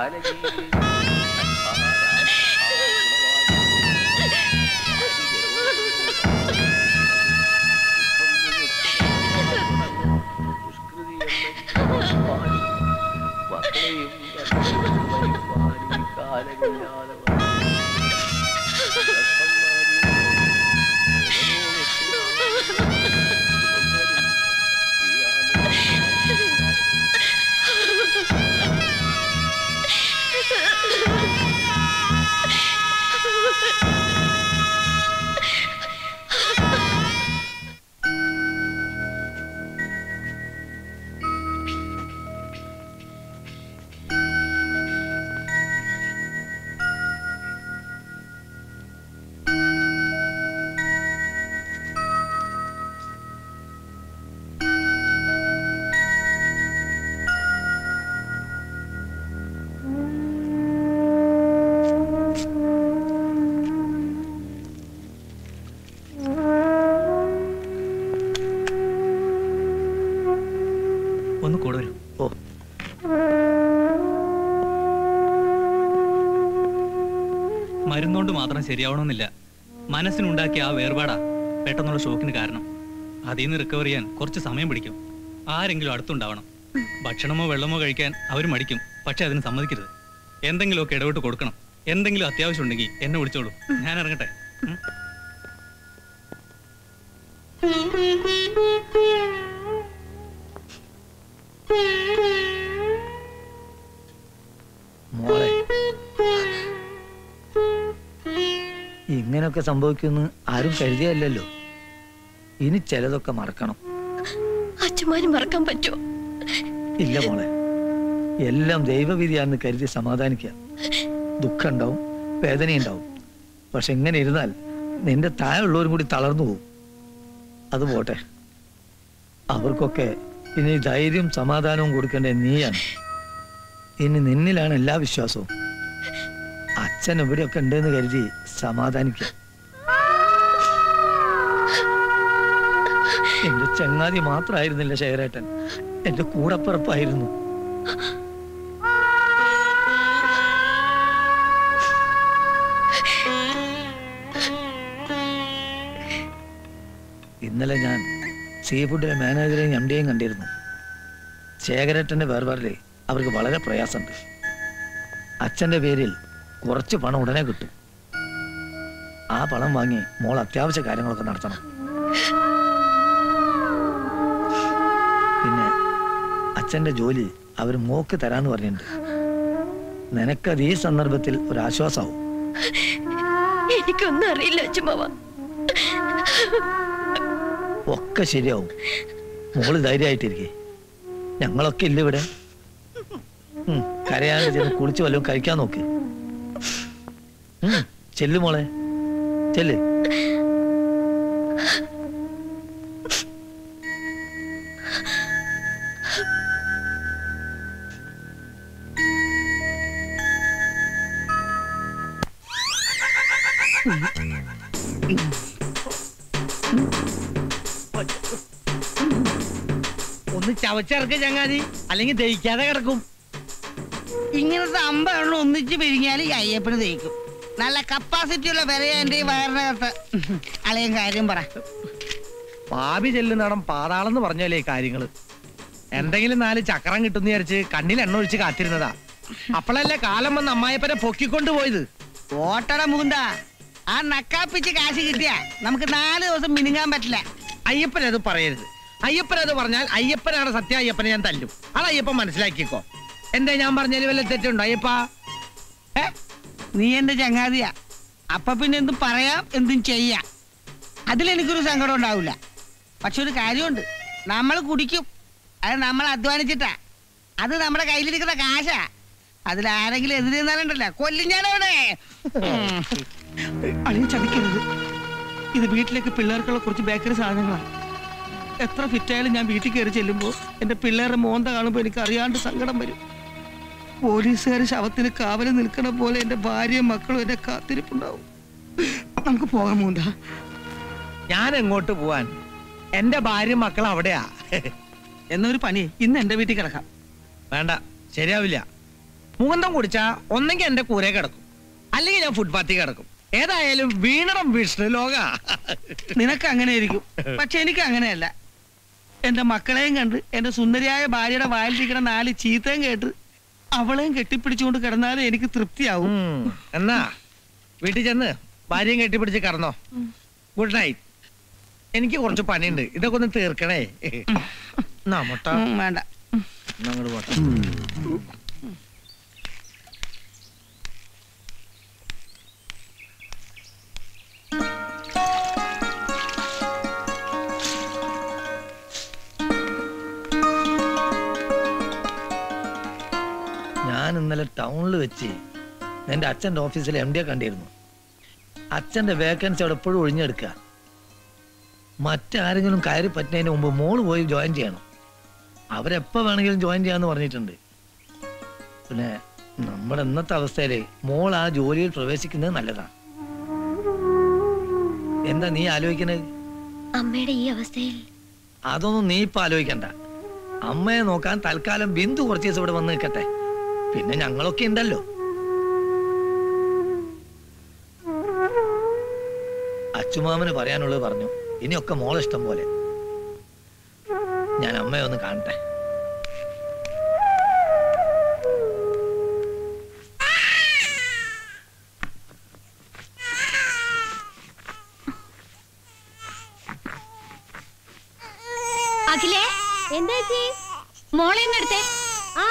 ഒന്ന് കൂടെ വരും. ഓ മരുന്നുകൊണ്ട് മാത്രം ശരിയാവണമെന്നില്ല. മനസ്സിനുണ്ടാക്കിയ ആ വേർപാടാ പെട്ടെന്നുള്ള ഷോക്കിന് കാരണം. അതിൽ നിന്ന് റിക്കവർ ചെയ്യാൻ കുറച്ച് സമയം പിടിക്കും. ആരെങ്കിലും അടുത്തുണ്ടാവണം. ഭക്ഷണമോ വെള്ളമോ കഴിക്കാൻ അവർ മടിക്കും. പക്ഷെ അതിന് സമ്മതിക്കരുത്. എന്തെങ്കിലുമൊക്കെ ഇടപെട്ട് കൊടുക്കണം. എന്തെങ്കിലും അത്യാവശ്യം ഉണ്ടെങ്കിൽ എന്നെ വിളിച്ചോളൂ. ഞാൻ ഇറങ്ങട്ടെ. മോളെ, ഇങ്ങനൊക്കെ സംഭവിക്കുമെന്ന് ആരും കരുതിയല്ലോ. ഇനി ചിലതൊക്കെ മറക്കണം. അച്ഛന്മാരും മറക്കാൻ പറ്റുമോ? ഇല്ല മോളെ, എല്ലാം ദൈവവിധിയാണെന്ന് കരുതി സമാധാനിക്കുക. ദുഃഖം ഉണ്ടാവും, വേദനയുണ്ടാവും. പക്ഷെ ഇങ്ങനെ ഇരുന്നാൽ നിന്റെ താഴെയുള്ളവരും കൂടി തളർന്നു പോകും. അത് പോട്ടെ, അവർക്കൊക്കെ ഇനി ധൈര്യം സമാധാനവും കൊടുക്കേണ്ടത് നീയാണ്. ഇനി നിന്നിലാണ് എല്ലാ വിശ്വാസവും. അച്ഛൻ ഇവിടെയൊക്കെ ഉണ്ടെന്ന് കരുതി സമാധാനിക്കുക. എന്റെ ചങ്ങാതി മാത്രമായിരുന്നില്ല ശേഖരേട്ടൻ, എന്റെ കൂടപ്പിറപ്പായിരുന്നു. ഇന്നലെ ഞാൻ സീ ഫുഡിലെ മാനേജറെയും എം ഡിയെയും കണ്ടിരുന്നു. ശേഖരേട്ടന്റെ വേർപാടില് അവർക്ക് വളരെ പ്രയാസമുണ്ട്. അച്ഛന്റെ പേരിൽ കുറച്ച് പണം ഉടനെ കിട്ടും. ആ പണം വാങ്ങി മോൾ അത്യാവശ്യ കാര്യങ്ങളൊക്കെ നടത്തണം. പിന്നെ അച്ഛന്റെ ജോലി അവർ മോക്ക് തരാന്ന് പറഞ്ഞിട്ടുണ്ട്. നിനക്കത് ഈ സന്ദർഭത്തിൽ ഒരു ആശ്വാസമാവും. എനിക്കൊന്നും അറിയില്ല അച്ഛമ്മ. ഒക്കെ ശരിയാവും. മോള് ധൈര്യമായിട്ടിരിക്കേ. ഞങ്ങളൊക്കെ ഇല്ല ഇവിടെ. കരയാണ്ട് ചെന്ന് കുളിച്ച് വല്ലതും കഴിക്കാൻ നോക്ക്. ചെല്ലു മോളെ, ചെല്ല്. ഒന്ന് ചവച്ചിറക്ക ചങ്ങാതി, അല്ലെങ്കിൽ ദഹിക്കാതെ കിടക്കും. ഇങ്ങനത്തെ അമ്പെണ്ണം ഒന്നിച്ച് പിരിഞ്ഞാൽ ഈ അയ്യപ്പന് ദഹിക്കും. നല്ല കപ്പാസിറ്റി ഉള്ള വിലയാ എന്റെ ഈ വയറിനകത്ത്. അളയും കാര്യം പറ. പാപി ചെല്ലുന്നടം പാതാളെന്ന് പറഞ്ഞല്ലേ ഈ കാര്യങ്ങള്. എന്തെങ്കിലും നാല് ചക്രം കിട്ടുന്ന വിചാരിച്ച് കണ്ണിൽ എണ്ണ ഒഴിച്ച് കാത്തിരുന്നതാ. അപ്പോഴല്ലേ കാലം വന്ന് അമ്മായിപ്പനെ പൊക്കിക്കൊണ്ട് പോയത്. ഓട്ടട മുകുന്ദ, ആ നക്കാപ്പിച്ച് കാശ് കിട്ടിയാ നമുക്ക് നാല് ദിവസം മിനുങ്ങാൻ പറ്റില്ല. അയ്യപ്പനത് പറയരുത്. അയ്യപ്പനത് പറഞ്ഞാൽ അയ്യപ്പനാണ് സത്യം. അയ്യപ്പനെ ഞാൻ തല്ലും. അത് അയ്യപ്പൻ മനസ്സിലാക്കിക്കോ. എന്താ ഞാൻ പറഞ്ഞാലും വല്ല തെറ്റുണ്ടോ അയ്യപ്പ? ഏ നീ എന്റെ ചങ്ങാതിയാ. അപ്പൊ പിന്നെ എന്തും പറയാം, എന്തും ചെയ്യാം. അതിലെനിക്കൊരു സങ്കടം ഉണ്ടാവില്ല. പക്ഷെ ഒരു കാര്യമുണ്ട്, നമ്മൾ കുടിക്കും. അത് നമ്മൾ അധ്വാനിച്ചിട്ടാ. അത് നമ്മുടെ കയ്യിലിരിക്കുന്ന കാശാ. അതിലാരെങ്കിലും എതിരെ നിന്നാലുണ്ടല്ല കൊല്ലും ഞാനവിടെ. അളിയും ചതിക്കരുത്. ഇത് വീട്ടിലേക്ക് പിള്ളേർക്കുള്ള കുറച്ച് ബേക്കറി സാധനങ്ങളാണ്. എത്ര ഫിറ്റായാലും ഞാൻ വീട്ടിൽ കയറി ചെല്ലുമ്പോൾ എന്റെ പിള്ളേരുടെ മോന്ത കാണുമ്പോൾ എനിക്ക് അറിയാണ്ട് സങ്കടം വരും. പോലീസുകാർ ശവത്തിന് കാവല് നിൽക്കണ പോലെ എന്റെ ഭാര്യയും മക്കളും എന്നെ കാത്തിരിപ്പുണ്ടാവും. നമുക്ക് പോകാൻ മോന്ത. ഞാൻ എങ്ങോട്ട് പോവാൻ? എന്റെ ഭാര്യ മക്കൾ അവിടെയാ. എന്നൊരു പണി, ഇന്ന് എന്റെ വീട്ടിൽ കിടക്കാം. വേണ്ട, ശരിയാവില്ല. മുകുന്ദം കുടിച്ചാ ഒന്നെങ്കിൽ എന്റെ കൂരെ കിടക്കും, അല്ലെങ്കിൽ ഞാൻ ഫുട്പാത്തിൽ കിടക്കും. ഏതായാലും വീണടം വിഷ്ണു ലോക. നിനക്ക് അങ്ങനെ ഇരിക്കും, പക്ഷെ എനിക്ക് അങ്ങനെയല്ല. എന്റെ മക്കളെയും കണ്ട് എന്റെ സുന്ദരിയായ ഭാര്യയുടെ വായിലിരിക്കുന്ന നാല് ചീത്തയും കേട്ട് അവളെയും കെട്ടിപ്പിടിച്ചുകൊണ്ട് കിടന്നാലേ എനിക്ക് തൃപ്തിയാവും. എന്നാ വീട്ടിൽ ചെന്ന് ഭാര്യയും കെട്ടിപ്പിടിച്ച് കിടന്നോ. Good night. എനിക്ക് കുറച്ച് പണിയുണ്ട്, ഇതൊക്കെ ഒന്ന് തീർക്കണേ. മുട്ട വേണ്ട, അങ്ങോട്ട് പോട്ടെ. ഞാൻ ഇന്നലെ ടൗണിൽ വെച്ച് എന്റെ അച്ഛന്റെ ഓഫീസിൽ എം ഡിയെ കണ്ടിരുന്നു. അച്ഛന്റെ വേക്കൻസി അവിടെ എപ്പോഴും ഒഴിഞ്ഞെടുക്കുക. മറ്റാരെങ്കിലും കയറി പറ്റുന്നതിന് മുമ്പ് മോള് പോയി ജോയിൻ ചെയ്യണം. അവരെപ്പോ വേണമെങ്കിലും ജോയിൻ ചെയ്യാന്ന് പറഞ്ഞിട്ടുണ്ട്. പിന്നെ നമ്മുടെ ഇന്നത്തെ അവസ്ഥയില് മോൾ ആ ജോലിയിൽ പ്രവേശിക്കുന്നത് നല്ലതാണ്. എന്താ നീ ആലോചിക്കുന്നത്? അമ്മയുടെ ഈ അവസ്ഥയിൽ അതൊന്നും നീ ഇപ്പൊ ആലോചിക്കണ്ട. അമ്മയെ നോക്കാൻ തൽക്കാലം ബിന്ദു കുറച്ച് ദിവസം ഇവിടെ വന്ന് നിൽക്കട്ടെ. പിന്നെ ഞങ്ങളൊക്കെ ഉണ്ടല്ലോ. അച്ചുമാമന് പറയാനുള്ളത് പറഞ്ഞു. ഇനിയൊക്കെ മോളെ ഇഷ്ടം പോലെ. ഞാൻ അമ്മയെ ഒന്ന് കാണട്ടെ. അഖിലേ, എന്താ മോളെ എടുത്തേ? ആ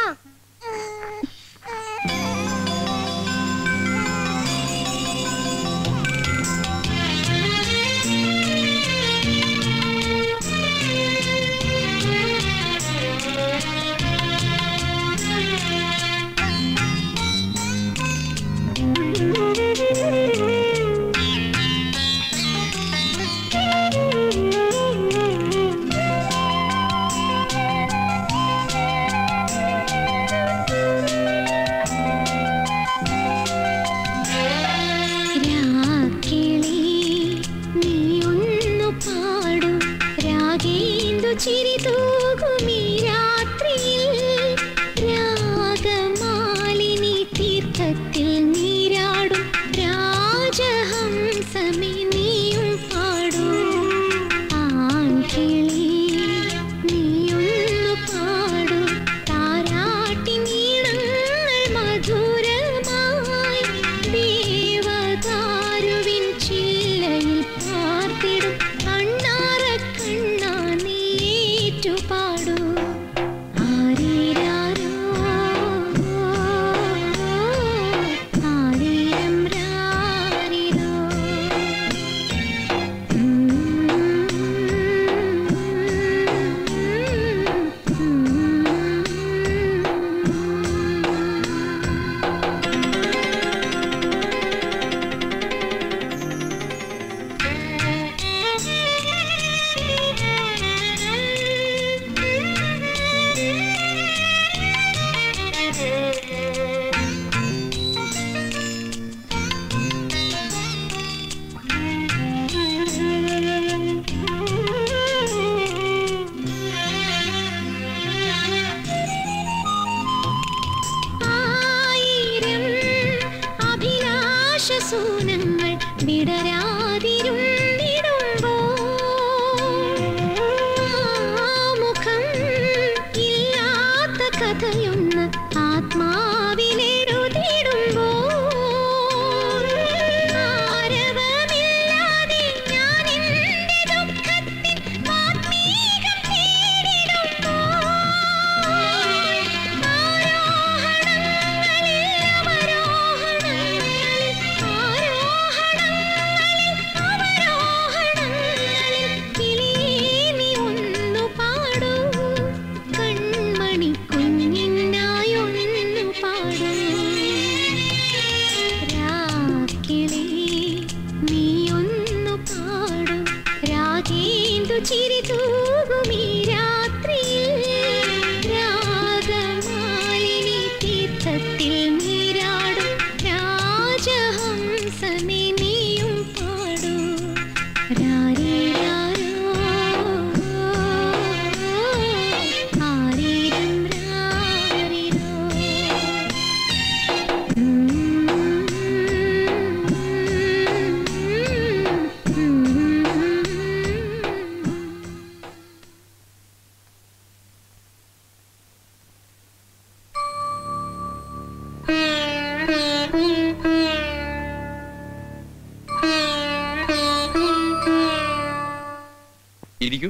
ഇരിക്കൂ.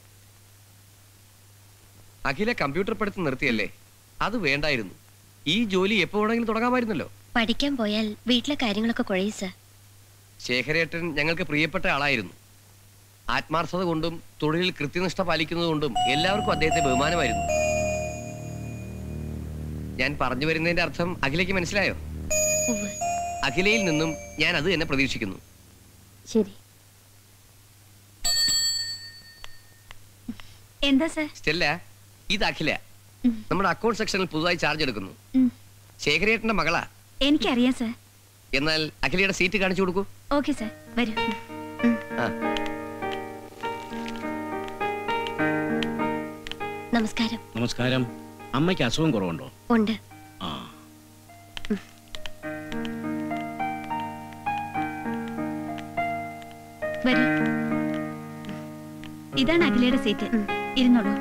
അഖില കമ്പ്യൂട്ടർ പഠിത്തം നിർത്തിയല്ലേ? അത് വേണ്ടായിരുന്നു. ഈ ജോലി എപ്പോ വേണമെങ്കിലും തുടങ്ങാമായിരുന്നല്ലോ. പഠിക്കാൻ പോയാൽ വീട്ടിലെ കാര്യങ്ങളൊക്കെ കുഴയും സർ. ശേഖരേട്ടൻ ഞങ്ങൾക്ക് പ്രിയപ്പെട്ട ആളായിരുന്നു. ആത്മാർത്ഥത കൊണ്ടും തൊഴിലിൽ കൃത്യനിഷ്ഠ പാലിക്കുന്നത് കൊണ്ടും എല്ലാവർക്കും അദ്ദേഹത്തെ ബഹുമാനമായിരുന്നു. ഞാൻ പറഞ്ഞു വരുന്നതിന്റെ അർത്ഥം അഖിലയ്ക്ക് മനസ്സിലായോ? അഖിലയിൽ നിന്നും ഞാൻ അത് തന്നെ പ്രതീക്ഷിക്കുന്നു. ശരി. എന്താ സർ? സ്റ്റെല്ല, ഇത് അഖില നമ്മുടെ അക്കൗണ്ട് സെക്ഷനിൽ പുതുതായി ചാർജ് എടുക്കുന്നു. ശേഖരേട്ടന്റെ മകളാ. എനിക്കറിയാം സർ. എന്നാൽ അഖിലയുടെ സീറ്റ് കാണിച്ചു കൊടുക്കൂ. ഓക്കെ സർ, വരൂ. നമസ്കാരം. നമസ്കാരം. അമ്മയ്ക്ക് അസുഖം കുറവുണ്ടോ? ഉണ്ട്. ആ, വരൂ. ഇതാണ് അഖിലയുടെ സീറ്റ്. ഇരുന്നോളൂ.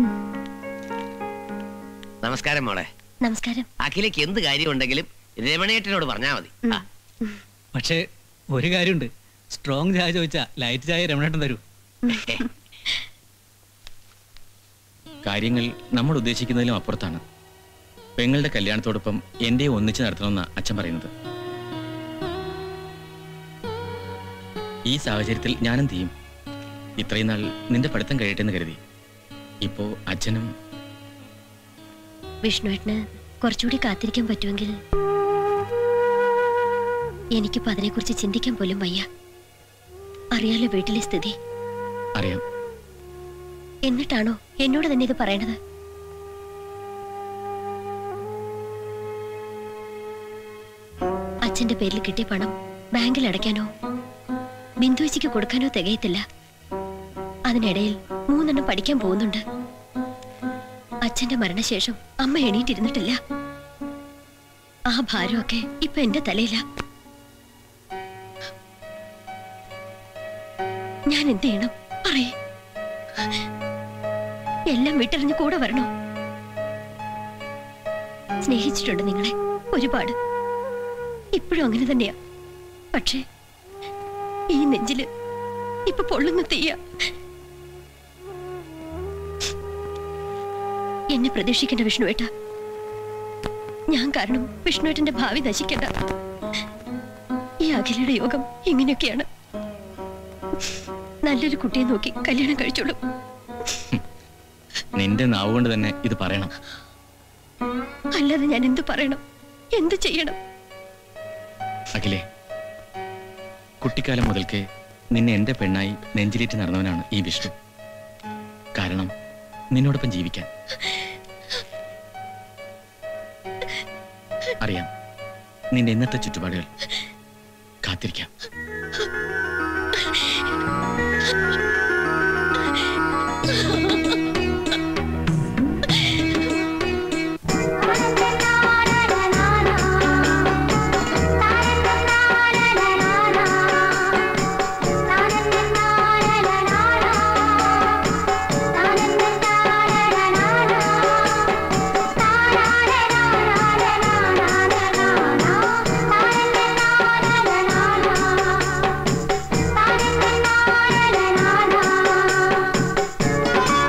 നമസ്കാരം മോളെ. നമസ്കാരം. അഖിലയ്ക്ക് എന്ത് കാര്യം ഉണ്ടെങ്കിലും രമണേട്ടനോട് പറഞ്ഞാ മതി. പക്ഷേ ഒരു കാര്യമുണ്ട്, സ്ട്രോങ് ചായ ചോദിച്ചാ ലൈറ്റ് ചായ രമണേട്ടൻ തരൂ. കാര്യങ്ങൾ നമ്മൾ ഉദ്ദേശിക്കുന്നതിലും അപ്പുറത്താണ്. പെങ്ങളുടെ കല്യാണത്തോടൊപ്പം എന്റെ ഒന്നിച്ച് നടത്തണമെന്നാണ് അച്ഛൻ പറയുന്നത്. ഈ സാഹചര്യത്തിൽ ഞാനെന്ത് ചെയ്യും? ഇത്രയും നാൾ നിന്റെ പഠിത്തം കഴിയട്ടെ എന്ന് കരുതി. ഇപ്പോ അച്ഛനും വിഷ്ണുവേട്ടന് കുറച്ചുകൂടി കാത്തിരിക്കാൻ പറ്റുമെങ്കിൽ എനിക്കിപ്പോ അതിനെക്കുറിച്ച് ചിന്തിക്കാൻ പോലും വയ്യ. അറിയാലോ വീട്ടിലെ സ്ഥിതി. അറിയാം. എന്നിട്ടാണോ എന്നോട് തന്നെ ഇത് പറയണത്? അച്ഛന്റെ പേരിൽ കിട്ടിയ പണം ബാങ്കിൽ അടയ്ക്കാനോ ബിന്ദുവച്ചിക്ക് കൊടുക്കാനോ തികയത്തില്ല. അതിനിടയിൽ മൂന്നെണ്ണം പഠിക്കാൻ പോകുന്നുണ്ട്. അച്ഛന്റെ മരണശേഷം അമ്മ എണീറ്റിരുന്നിട്ടില്ല. ആ ഭാരമൊക്കെ ഇപ്പൊ എന്റെ തലയില. ഞാൻ എന്ത് ചെയ്യണം പറയേ? എല്ലാം വിട്ടെറിഞ്ഞ് കൂടെ വരണോ? സ്നേഹിച്ചിട്ടുണ്ട് നിങ്ങളെ ഒരുപാട്. ഇപ്പോഴും അങ്ങനെ തന്നെയാ. പക്ഷേ ഈ നെഞ്ചില് ഇപ്പൊ പൊള്ളുന്ന തീയ. എന്നെ പ്രതീക്ഷിക്കേണ്ട വിഷ്ണുവേട്ട. ഞാൻ കാരണം വിഷ്ണുവേട്ടന്റെ ഭാവി നശിക്കണ്ട. ഈ അഖിലയുടെ യോഗം ഇങ്ങനെയൊക്കെയാണ്. നല്ലൊരു കുട്ടിയെ നോക്കി കല്യാണം കഴിച്ചോളൂ. നിന്റെ നാവുകൊണ്ട് തന്നെ ഇത് പറയണം. അല്ലാതെ ഞാൻ എന്ത് പറയണം? എന്ത് ചെയ്യണം? അഖിലേ, കുട്ടിക്കാലം മുതൽക്ക് നിന്നെ എന്റെ പെണ്ണായി നെഞ്ചിലേറ്റ് നടന്നവനാണ് ഈ വിഷ്ണു. കാരണം നിന്നോടൊപ്പം ജീവിക്കാൻ. അറിയാം നിന്റെ ഇന്നത്തെ ചുറ്റുപാടുകൾ. കാത്തിരിക്കാം. La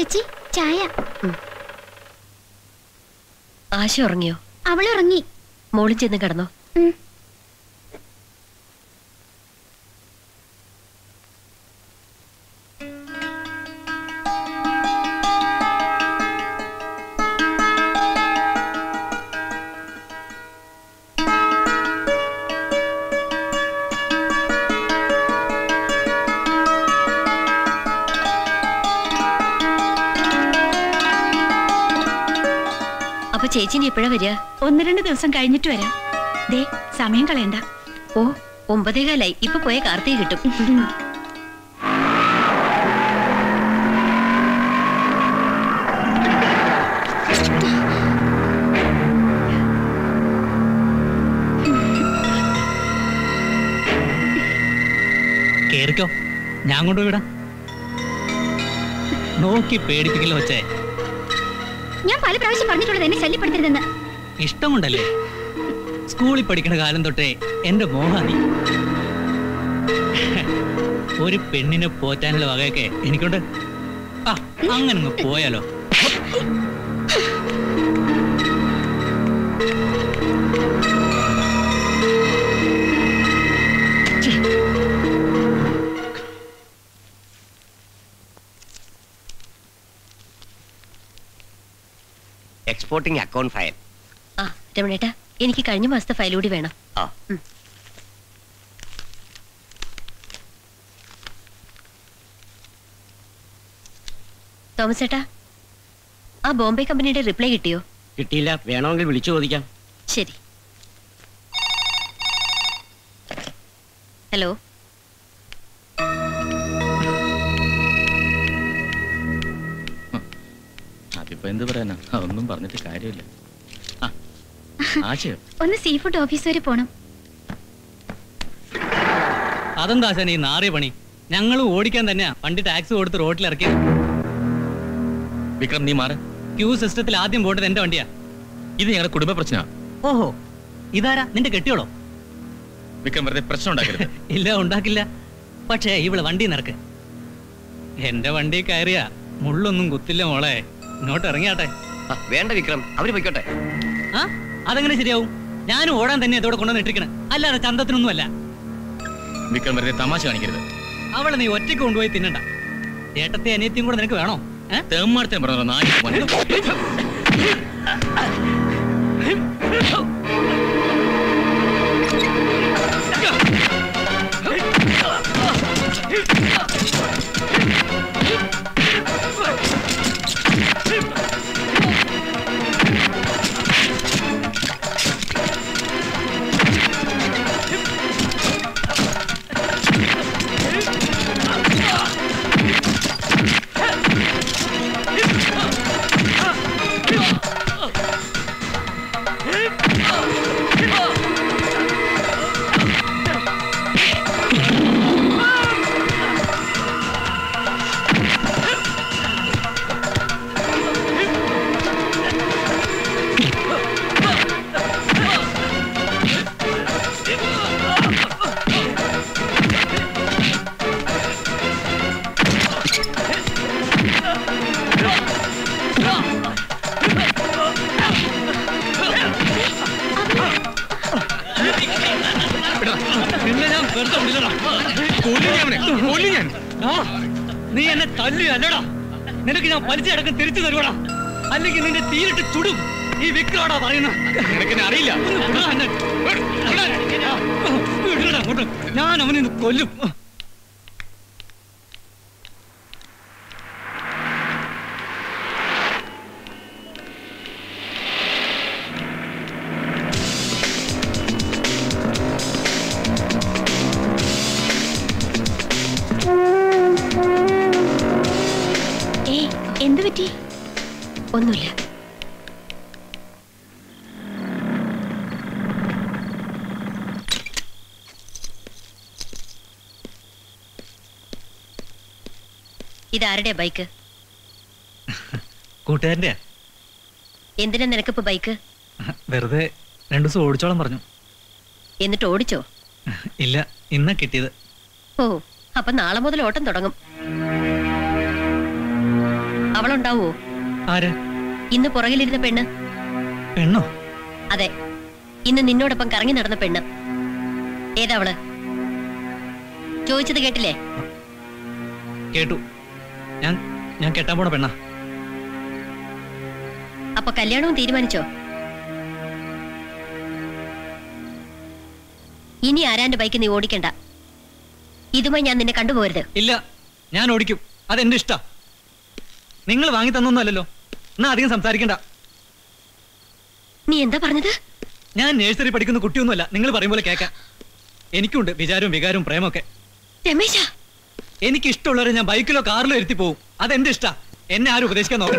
ചേച്ചി ചായ. ആശ ഉറങ്ങിയോ? അവൾ ഉറങ്ങി. മോളിൽ ചെന്ന് കിടന്നോ? അപ്പൊ ചേച്ചി ഇനി എപ്പോഴാ വരിക? ഒന്ന് രണ്ട് ദിവസം കഴിഞ്ഞിട്ട് വരാം. ദേ സമയം കളയണ്ട. ഓ ഒമ്പതേകാലായി. ഇപ്പൊ പോയ കാർത്തിക കിട്ടും. കേറിക്കോ, ഞാൻ കൊണ്ടുപോയിടാം. നോക്കി പേടിപ്പിക്കല്ലോ വെച്ചേ. ഞാൻ പല പ്രാവശ്യം പറഞ്ഞിട്ടുള്ളത് എന്നെ ശല്യപ്പെടുത്തരുതെന്ന്. ഇഷ്ടം കൊണ്ടല്ലേ? സ്കൂളിൽ പഠിക്കുന്ന കാലം തൊട്ടേ എന്റെ മോഹാനി. ഒരു പെണ്ണിനെ പോറ്റാനുള്ള വകയൊക്കെ എനിക്കുണ്ട്. ആ അങ്ങനെ പോയാലോ? Exporting account file. ആ രമണേട്ടാ, എനിക്ക് കഴിഞ്ഞ മാസത്തെ ഫയൽ കൂടി വേണം. ആ തോമസ് ചേട്ടാ, ആ ബോംബെ കമ്പനിയുടെ റിപ്ലൈ കിട്ടിയോ? കിട്ടിയില്ല. വേണമെങ്കിൽ വിളിച്ചു ചോദിക്കാം. ശരി. ഹലോ. അതിപ്പോ എന്ത് പറയാനാ, അതൊന്നും പറഞ്ഞിട്ട് കാര്യമില്ല. ഒന്ന് സീ ഫുഡ് ഓഫീസ് വരെ പോണം. അതെന്താ ആശാനെ ഈ നാറിയ പണി? ഞങ്ങൾ ഓടിക്കാൻ തന്നെയാ വണ്ടി ടാക്സ് കൊടുത്ത് റോഡിൽ ഇറക്കി. വിക്രം നീ മാറ്. ക്യൂ സിസ്റ്റത്തിൽ ആദ്യം പോട്ടത് എന്റെ വണ്ടിയാ. ഇത് ഞങ്ങളുടെ കുടുംബ പ്രശ്ന. ഓഹോ, ഇതാരാ നിന്റെ കെട്ടിയോളോ? വിക്രം വെറുതെ പ്രശ്നം ഉണ്ടാക്കരുത്. ഇല്ല, ഉണ്ടാക്കില്ല. പക്ഷേ ഇവള് വണ്ടി നിറക്ക്. എന്റെ വണ്ടി കയറിയാ മുള്ളൊന്നും കുത്തില്ല മോളെ. ഇങ്ങോട്ട് ഇറങ്ങിയാട്ടെ. വേണ്ട വിക്രം, അവര് പൊയ്ക്കോട്ടെ. ആ അതെങ്ങനെ ശരിയാവും? ഞാനും ഓടാൻ തന്നെ അതോടെ കൊണ്ടുവന്നിട്ടിരിക്കണേ, അല്ലാതെ ചന്തത്തിനൊന്നുമല്ല. വിക്രം വെറുതെ തമാശ കാണിക്കരുത്. അവളെ നീ ഒറ്റയ്ക്ക് കൊണ്ടുപോയി തിന്നണ്ട. ഏട്ടത്തെ അനിയത്തിയും കൂടെ നിനക്ക് വേണോ? തേമ്മാടത്തെ പറഞ്ഞോ നായി. നീ എന്നെ തല്ലി അല്ലടാ. നിനക്ക് ഞാൻ പലിച്ച അടക്കം തിരിച്ചു തരുവാടാ, അല്ലെങ്കിൽ നിന്റെ തീരിട്ട് ചുടും. ഈ വിക്രാടാ പറയുന്ന. നിനക്കെന്നെ അറിയില്ല. ഞാൻ അവനെ കൊല്ലും. എന്ത് പറ്റി? ഒന്നുമില്ല. ഇതാരുടെ ബൈക്ക്? കൂട്ടുകാരന്റെ. എന്തിനാ നിനക്കിപ്പോ ബൈക്ക്? വെറുതെ രണ്ടു ദിവസം ഓടിച്ചോളം പറഞ്ഞു. എന്നിട്ട് ഓടിച്ചോ? ഇല്ല, ഇന്നാ കിട്ടിയത്. ഓ, അപ്പൊ നാളെ മുതൽ ഓട്ടം തുടങ്ങും. അവളുണ്ടാവോ? ആര്? ഇന്ന് പുറകിലിരുന്ന പെണ്ണ്. പെണ്ണോ? അതെ, ഇന്ന് നിന്നോടൊപ്പം കറങ്ങി നടന്ന പെണ്ണ്. ഏതാവള്? ചോദിച്ചത് കേട്ടില്ലേ? കേട്ടു. ഞാൻ ഞാൻ കെട്ടാൻ പോണ പെണ്ണ. അപ്പൊ കല്യാണവും തീരുമാനിച്ചോ? ഇനി ആരാന്റെ ബൈക്ക് നീ ഓടിക്കണ്ട. ഇതുമായി ഞാൻ നിന്നെ കണ്ടുപോകരുത്. ഇല്ല, ഞാൻ ഓടിക്കും. അതെന്റെ ഇഷ്ട. നിങ്ങൾ വാങ്ങി തന്നൊന്നും അല്ലല്ലോ. എന്നാ അധികം സംസാരിക്കണ്ട. നീ എന്താ പറഞ്ഞത്? ഞാൻ നേഴ്സറി പഠിക്കുന്ന കുട്ടിയൊന്നുമല്ല. നിങ്ങൾ പറയും പോലെ കേൾക്കാൻ. എനിക്കുണ്ട് വിചാരവും വികാരവും പ്രേമൊക്കെ. രമേശ, എനിക്ക് ഇഷ്ടമുള്ളവരെ ഞാൻ ബൈക്കിലോ കാറിലോ ഇരുത്തി പോവും. അതെന്റെ ഇഷ്ട. എന്നെ ആരും ഉപദേശിക്കാൻ നോക്കണ്ട.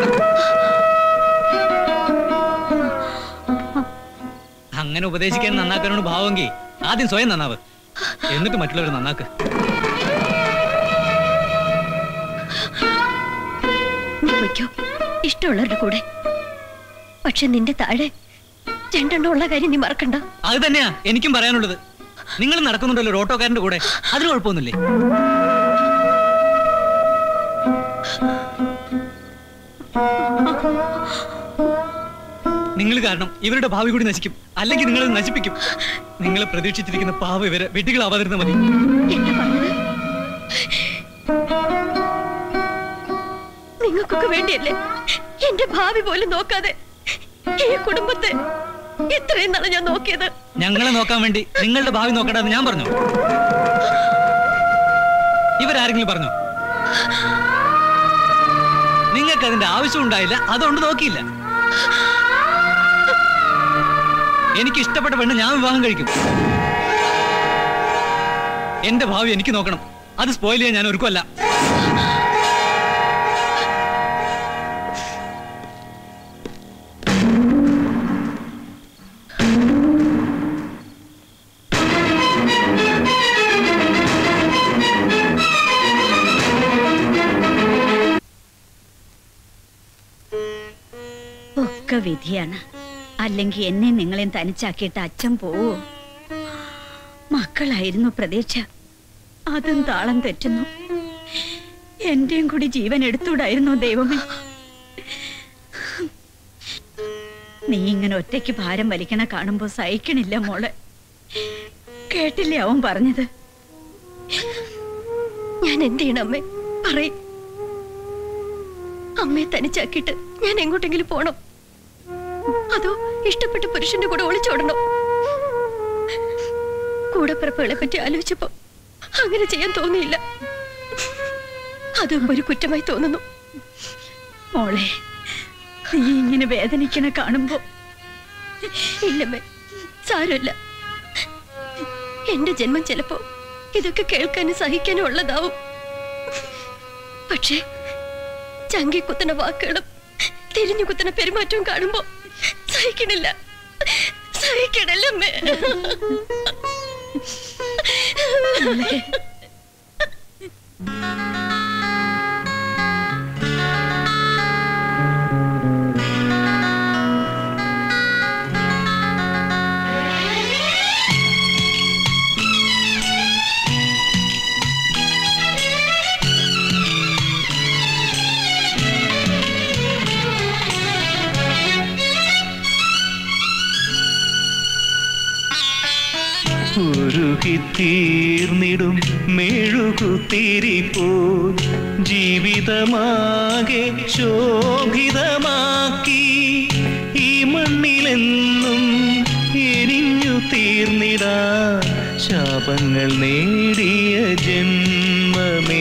അങ്ങനെ ഉപദേശിക്കാൻ നന്നാക്കാനാണ് ഭാവമെങ്കിൽ ആദ്യം സ്വയം നന്നാവ്, എന്നിട്ട് മറ്റുള്ളവർ നന്നാക്ക്. നീ പൊയ്ക്കോ ഇഷ്ടമുള്ളവരുടെ കൂടെ. പക്ഷെ നിന്റെ താഴെ രണ്ടെണ്ണം ഉള്ള കാര്യം നീ മറക്കണ്ട. അത് തന്നെയാ എനിക്കും പറയാനുള്ളത്. നിങ്ങൾ നടക്കുന്നുണ്ടല്ലോ ഒരു ഓട്ടോക്കാരന്റെ കൂടെ, അതിന് കുഴപ്പമൊന്നുമില്ലേ? നിങ്ങൾ കാരണം ഇവരുടെ ഭാവി കൂടി നശിക്കും. അല്ലെങ്കിൽ നിങ്ങൾ നശിപ്പിക്കും. നിങ്ങളെ പ്രതീക്ഷിച്ചിരിക്കുന്ന പാവ ഇവരെ വെട്ടികളാവാതിരുന്ന മതി. നിങ്ങൾക്കൊക്കെ വേണ്ടിയല്ലേ എന്റെ ഭാവി പോലും നോക്കാതെ ഈ കുടുംബത്തെ ഇത്രയും നാളെ ഞാൻ നോക്കിയത്? ഞങ്ങളെ നോക്കാൻ വേണ്ടി നിങ്ങളുടെ ഭാവി നോക്കണ്ടെന്ന് ഞാൻ പറഞ്ഞു. ഇവരാരെങ്കിലും പറഞ്ഞു? നിങ്ങൾക്ക് അതിന്റെ ആവശ്യം ഉണ്ടായില്ല, അതുകൊണ്ട് നോക്കിയില്ല. എനിക്ക് ഇഷ്ടപ്പെട്ട പെണ്ണ് ഞാൻ വിവാഹം കഴിക്കും. എന്റെ ഭാവി എനിക്ക് നോക്കണം. അത് സ്പോയിൽ ചെയ്യാൻ ഞാൻ ഒരുക്കമല്ല. ഒക്കെ വിധിയാണ്. അല്ലെങ്കിൽ എന്നെ നിങ്ങളെയും തനിച്ചാക്കിയിട്ട് അച്ഛൻ പോവോ? മക്കളായിരുന്നു പ്രതീക്ഷ, അതും താളം തെറ്റുന്നു. എന്റെയും കൂടി ജീവൻ എടുത്തൂടായിരുന്നു ദൈവമേ. നീ ഇങ്ങനെ ഒറ്റയ്ക്ക് ഭാരം വലിക്കണ കാണുമ്പോ സഹിക്കണില്ല മോളെ. കേട്ടില്ലേ അവൻ പറഞ്ഞത്? ഞാൻ എന്ത് ചെയ്യണം അമ്മേ? പറയ്. അമ്മയെ തനിച്ചാക്കിയിട്ട് ഞാൻ എങ്ങോട്ടെങ്കിലും പോണോ? അതോ ഇഷ്ടപ്പെട്ട പുരുഷന്റെ കൂടെ ഒളിച്ചോടണോ? കൂടപ്പിറപ്പുകളെ പറ്റി ആലോചിച്ചപ്പോ അങ്ങനെ ചെയ്യാൻ തോന്നിയില്ല. അതും ഒരു കുറ്റമായി തോന്നുന്നു. മോളെ, നീ ഇങ്ങനെ വേദനിക്കണ കാണുമ്പോ ഇല്ലമ്മേ, സാരമില്ല. എന്റെ ജന്മം ചിലപ്പോ ഇതൊക്കെ കേൾക്കാനും സഹിക്കാനും ഉള്ളതാവും. പക്ഷേ ചങ്കി കുത്തണ വാക്കുകളും തിരിഞ്ഞു കുത്തണ പെരുമാറ്റവും കാണുമ്പോ സഹിക്കണില്ല, സഹിക്കണല്ലേ? ഉരുകിത്തീർന്നിടും മെഴുകുതിരിപ്പോ ജീവിതമാകെ ശോഭിതമാക്കി ഈ മണ്ണിലെന്നും എരിഞ്ഞു തീർന്നിടാ ശാപങ്ങൾ നേടിയ ജന്മമേ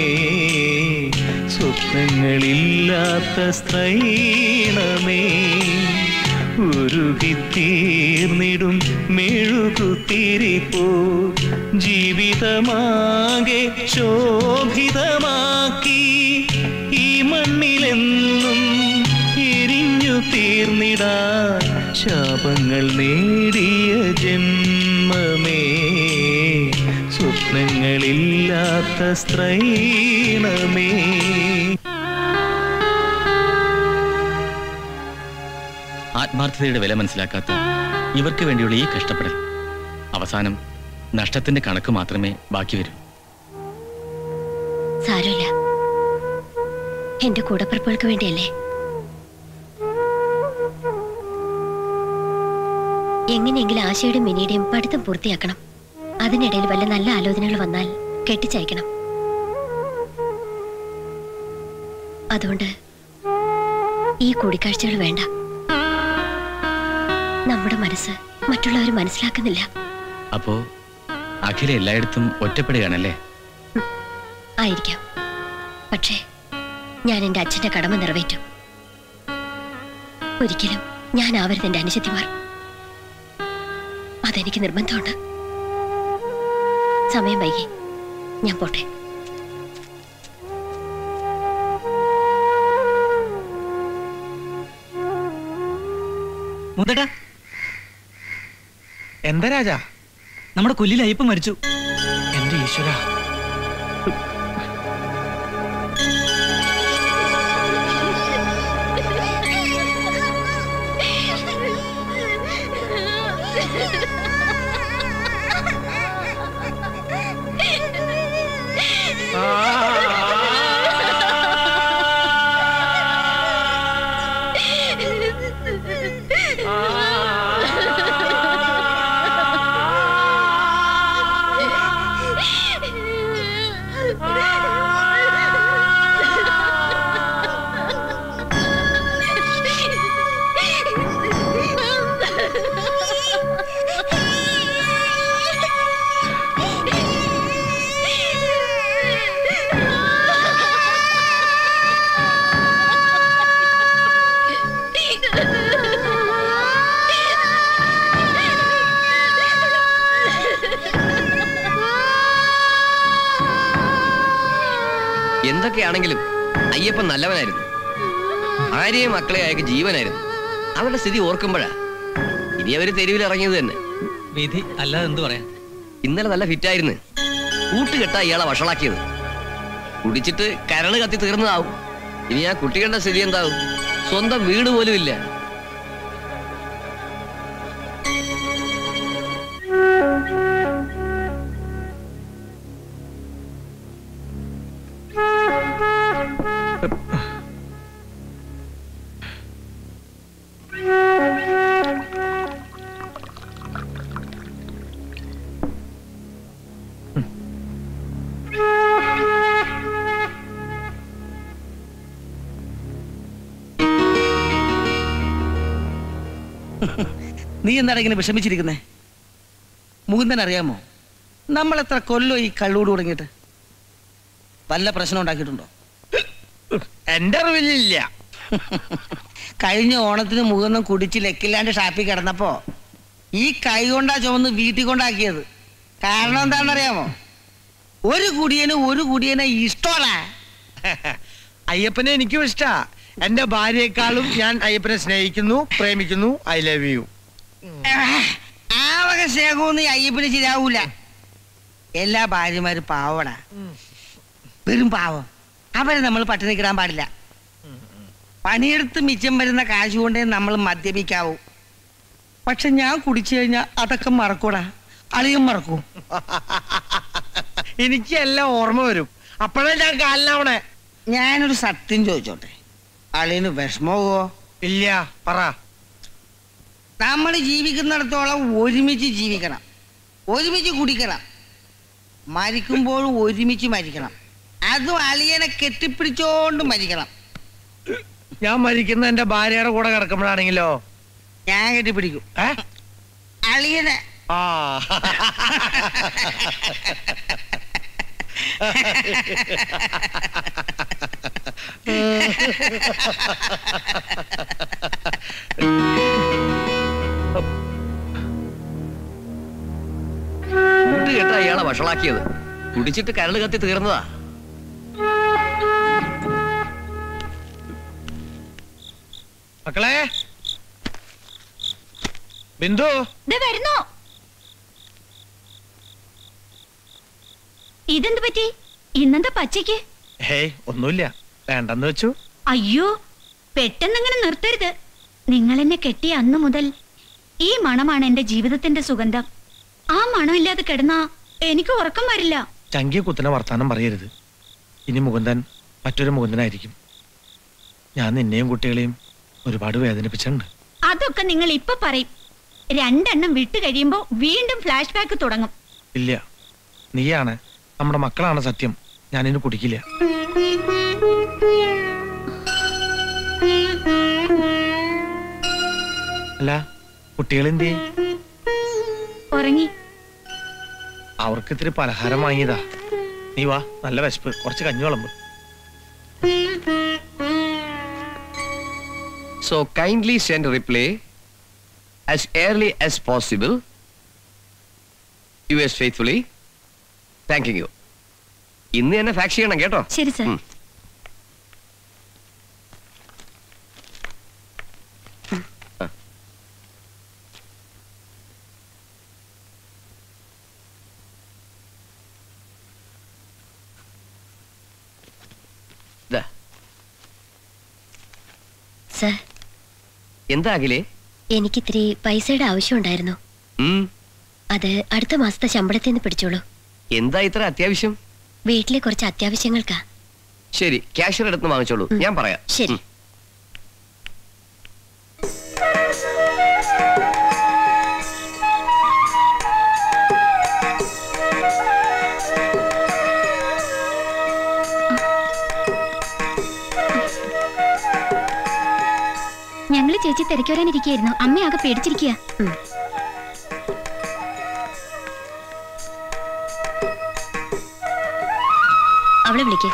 സ്വപ്നങ്ങളില്ലാത്ത സ്ത്രൈണമേ ഉരുകിത്തീർന്നിടും മെഴുകുതിരിപ്പോ ജീവിതമാകെ ശോഭിതമാക്കി ഈ മണ്ണിലെന്നും എരിഞ്ഞു തീർന്നിടാ ശാപങ്ങൾ നേടിയ ജന്മമേ സ്വപ്നങ്ങളില്ലാത്ത സ്ത്രൈണമേ. ആത്മാർത്ഥതയുടെ വില മനസ്സിലാക്കാത്ത ഇവർക്ക് വേണ്ടിയുള്ള ഈ കഷ്ടപ്പെടൽ അവസാനം നഷ്ടത്തിന്റെ കണക്ക് മാത്രമേ ബാക്കി വരൂ. സാരമില്ല, എന്റെ കൂടപ്പിറപ്പുകൾക്ക് വേണ്ടിയല്ലേ. എങ്ങനെയെങ്കിലും ആശയുടെയും മിനിയുടെയും പഠിത്തം പൂർത്തിയാക്കണം. അതിനിടയിൽ വല്ല നല്ല ആലോചനകൾ വന്നാൽ കെട്ടിച്ചയക്കണം. അതുകൊണ്ട് ഈ കൂടിക്കാഴ്ചകൾ വേണ്ട. നമ്മുടെ മനസ്സ് മറ്റുള്ളവർ മനസ്സിലാക്കുന്നില്ല. അപ്പോ അഖില എല്ലായിടത്തും ഒറ്റപ്പെടുകയാണല്ലേ? ആയിരിക്കാം. പക്ഷേ ഞാൻ എന്റെ അച്ഛന്റെ കടമ നിറവേറ്റും. ഒരിക്കലും ഞാൻ ആവരുത് എന്റെ അനുജത്തിമാർ. അതെനിക്ക് നിർബന്ധമുണ്ട്. സമയം വൈകി, ഞാൻ പോട്ടെ. മുതടാ, എന്താ രാജാ? നമ്മുടെ കൊല്ലിൽ അയ്യപ്പ മരിച്ചു. എന്റെ ഈശ്വര. എന്തൊക്കെയാണെങ്കിലും അയ്യപ്പൻ നല്ലവനായിരുന്നു. ആരെയും മക്കളെ അയക്ക് ജീവനായിരുന്നു. അവരുടെ സ്ഥിതി ഓർക്കുമ്പോഴാ ഇനി അവര് തെരുവിൽ ഇറങ്ങിയത് തന്നെ. വിധി അല്ലാതെ എന്ത് പറയാ. ഇന്നലെ നല്ല ഫിറ്റായിരുന്നു. കൂട്ടുകെട്ടാ ഇയാളെ വഷളാക്കിയത്. കുടിച്ചിട്ട് കരള് കത്തി തീർന്നതാവും. ഇനി ആ കുട്ടികളുടെ സ്ഥിതി എന്താവും? സ്വന്തം വീട് പോലും ഇല്ല. നീ എന്താണ് ഇങ്ങനെ വിഷമിച്ചിരിക്കുന്നേ? മുകുന്ദൻ അറിയാമോ, നമ്മൾ എത്ര കൊല്ലോ ഈ കള്ളൂട് തുടങ്ങിയിട്ട്? വല്ല പ്രശ്നം ഉണ്ടാക്കിയിട്ടുണ്ടോ? എന്റെ അറിവിലില്ല. കഴിഞ്ഞ ഓണത്തിന് മുകുന്ദൻ കുടിച്ച് ലെക്കില്ലാണ്ട് ഷാപ്പിൽ കിടന്നപ്പോ ഈ കൈ കൊണ്ടാ ചുമന്ന് വീട്ടിൽ കൊണ്ടാക്കിയത്. കാരണം എന്താണെന്നറിയാമോ? ഒരു കുടിയന് ഒരു കുടിയനെ ഇഷ്ടമല്ല. അയ്യപ്പനെ എനിക്കും ഇഷ്ടാ. എന്റെ ഭാര്യയെക്കാളും ഞാൻ അയ്യപ്പനെ സ്നേഹിക്കുന്നു, പ്രേമിക്കുന്നു. I love you. ആ വക സ്നേഹമൊന്നും ഈ അയ്യപ്പന് ശരിയാവൂല. എല്ലാ ഭാര്യമാരും പാവടാ, വെറും പാവം. അവരെ നമ്മൾ പട്ടിണി കിടാൻ പാടില്ല. പണിയെടുത്ത് മിച്ചം വരുന്ന കാശ് കൊണ്ടേ നമ്മൾ മദ്യപിക്കാവൂ. പക്ഷെ ഞാൻ കുടിച്ചു കഴിഞ്ഞാൽ അതൊക്കെ മറക്കൂടാ. അളിയും മറക്കൂ. എനിക്ക് എല്ലാം ഓർമ്മ വരും. അപ്പോഴേ ഞാൻ കാലിനാവണേ. ഞാനൊരു സത്യം ചോദിച്ചോട്ടെ, അളിയന് വിഷമവോ? ഇല്ല, പറ. നമ്മൾ ജീവിക്കുന്നിടത്തോളം ഒരുമിച്ച് ജീവിക്കണം, ഒരുമിച്ച് കുടിക്കണം, മരിക്കുമ്പോഴും ഒരുമിച്ച് മരിക്കണം. അതും അളിയനെ കെട്ടിപ്പിടിച്ചോണ്ട് മരിക്കണം. ഞാൻ മരിക്കുന്ന എന്റെ ഭാര്യയുടെ കൂടെ കിടക്കുമ്പോഴാണെങ്കിലോ ഞാൻ കെട്ടിപ്പിടിക്കും അളിയനെ. ആ കൂട്ടുകെട്ടാ ഇയാളെ വഷളാക്കിയത്. കുടിച്ചിട്ട് കരള് കത്തി തീർന്നതാ. മക്കളെ, ബിന്ദു വരുന്നു. ഇതെന്ത് പറ്റി? ഇന്നെന്താ പച്ചയ്ക്ക്? ഹേയ്, ഒന്നുമില്ല. വേണ്ടെന്ന് വെച്ചു. അയ്യോ, പെട്ടെന്നങ്ങനെ നിർത്തരുത്. നിങ്ങൾ എന്നെ കെട്ടിയ അന്നു മുതൽ ഈ മണമാണ് എന്റെ ജീവിതത്തിന്റെ സുഗന്ധം. ആ മണമില്ലാതെ കിടന്നാ എനിക്ക് ഉറക്കം വരില്ല. ചങ്കിയെ കുത്തനെ വർത്താനം പറയരുത്. ഇനി മുകുന്ദൻ മറ്റൊരു മുകുന്ദനായിരിക്കും. ഞാൻ നിന്നെയും കുട്ടികളെയും ഒരുപാട് വേദനിപ്പിച്ചിട്ടുണ്ട്. അതൊക്കെ നിങ്ങൾ ഇപ്പൊ പറയും. രണ്ടെണ്ണം വിട്ടു കഴിയുമ്പോ വീണ്ടും ഫ്ലാഷ് ബാക്ക് തുടങ്ങും. ഇല്ല, നീയാണ് നമ്മുടെ മക്കളാണ് സത്യം. ഞാനിന്ന് കുടിക്കില്ല. അല്ല, കുട്ടികളെന്തേ? ഉറങ്ങി. അവർക്ക് ഇത്തിരി പലഹാരം വാങ്ങിയതാ. നീ വാ, നല്ല വിശപ്പ്, കുറച്ച് കഞ്ഞി വിളമ്പ്. So kindly send a reply as early as possible. Yours faithfully. Thanking you. ഇന്ന് തന്നെ ഫാക്സ് ചെയ്യണം കേട്ടോ. ശരി സർ. സർ, എന്താ അഖിലേ? എനിക്കിത്തിരി പൈസയുടെ ആവശ്യമുണ്ടായിരുന്നു. അത് അടുത്ത മാസത്തെ ശമ്പളത്തിൽ നിന്ന് പിടിച്ചോളൂ. എന്താ ഇത്ര അത്യാവശ്യം? വീട്ടിലെ കുറച്ച് അത്യാവശ്യങ്ങൾക്കാ. ശരി, ക്യാഷ്യർ എടുത്ത് വാങ്ങിച്ചോളൂ, ഞാൻ പറയാം. ശരി. ഞങ്ങള് ചേച്ചി തിരക്കി വരാനിരിക്കുകയായിരുന്നു. അമ്മയാകെ പേടിച്ചിരിക്കുക. അവളെ വിളിക്കേ.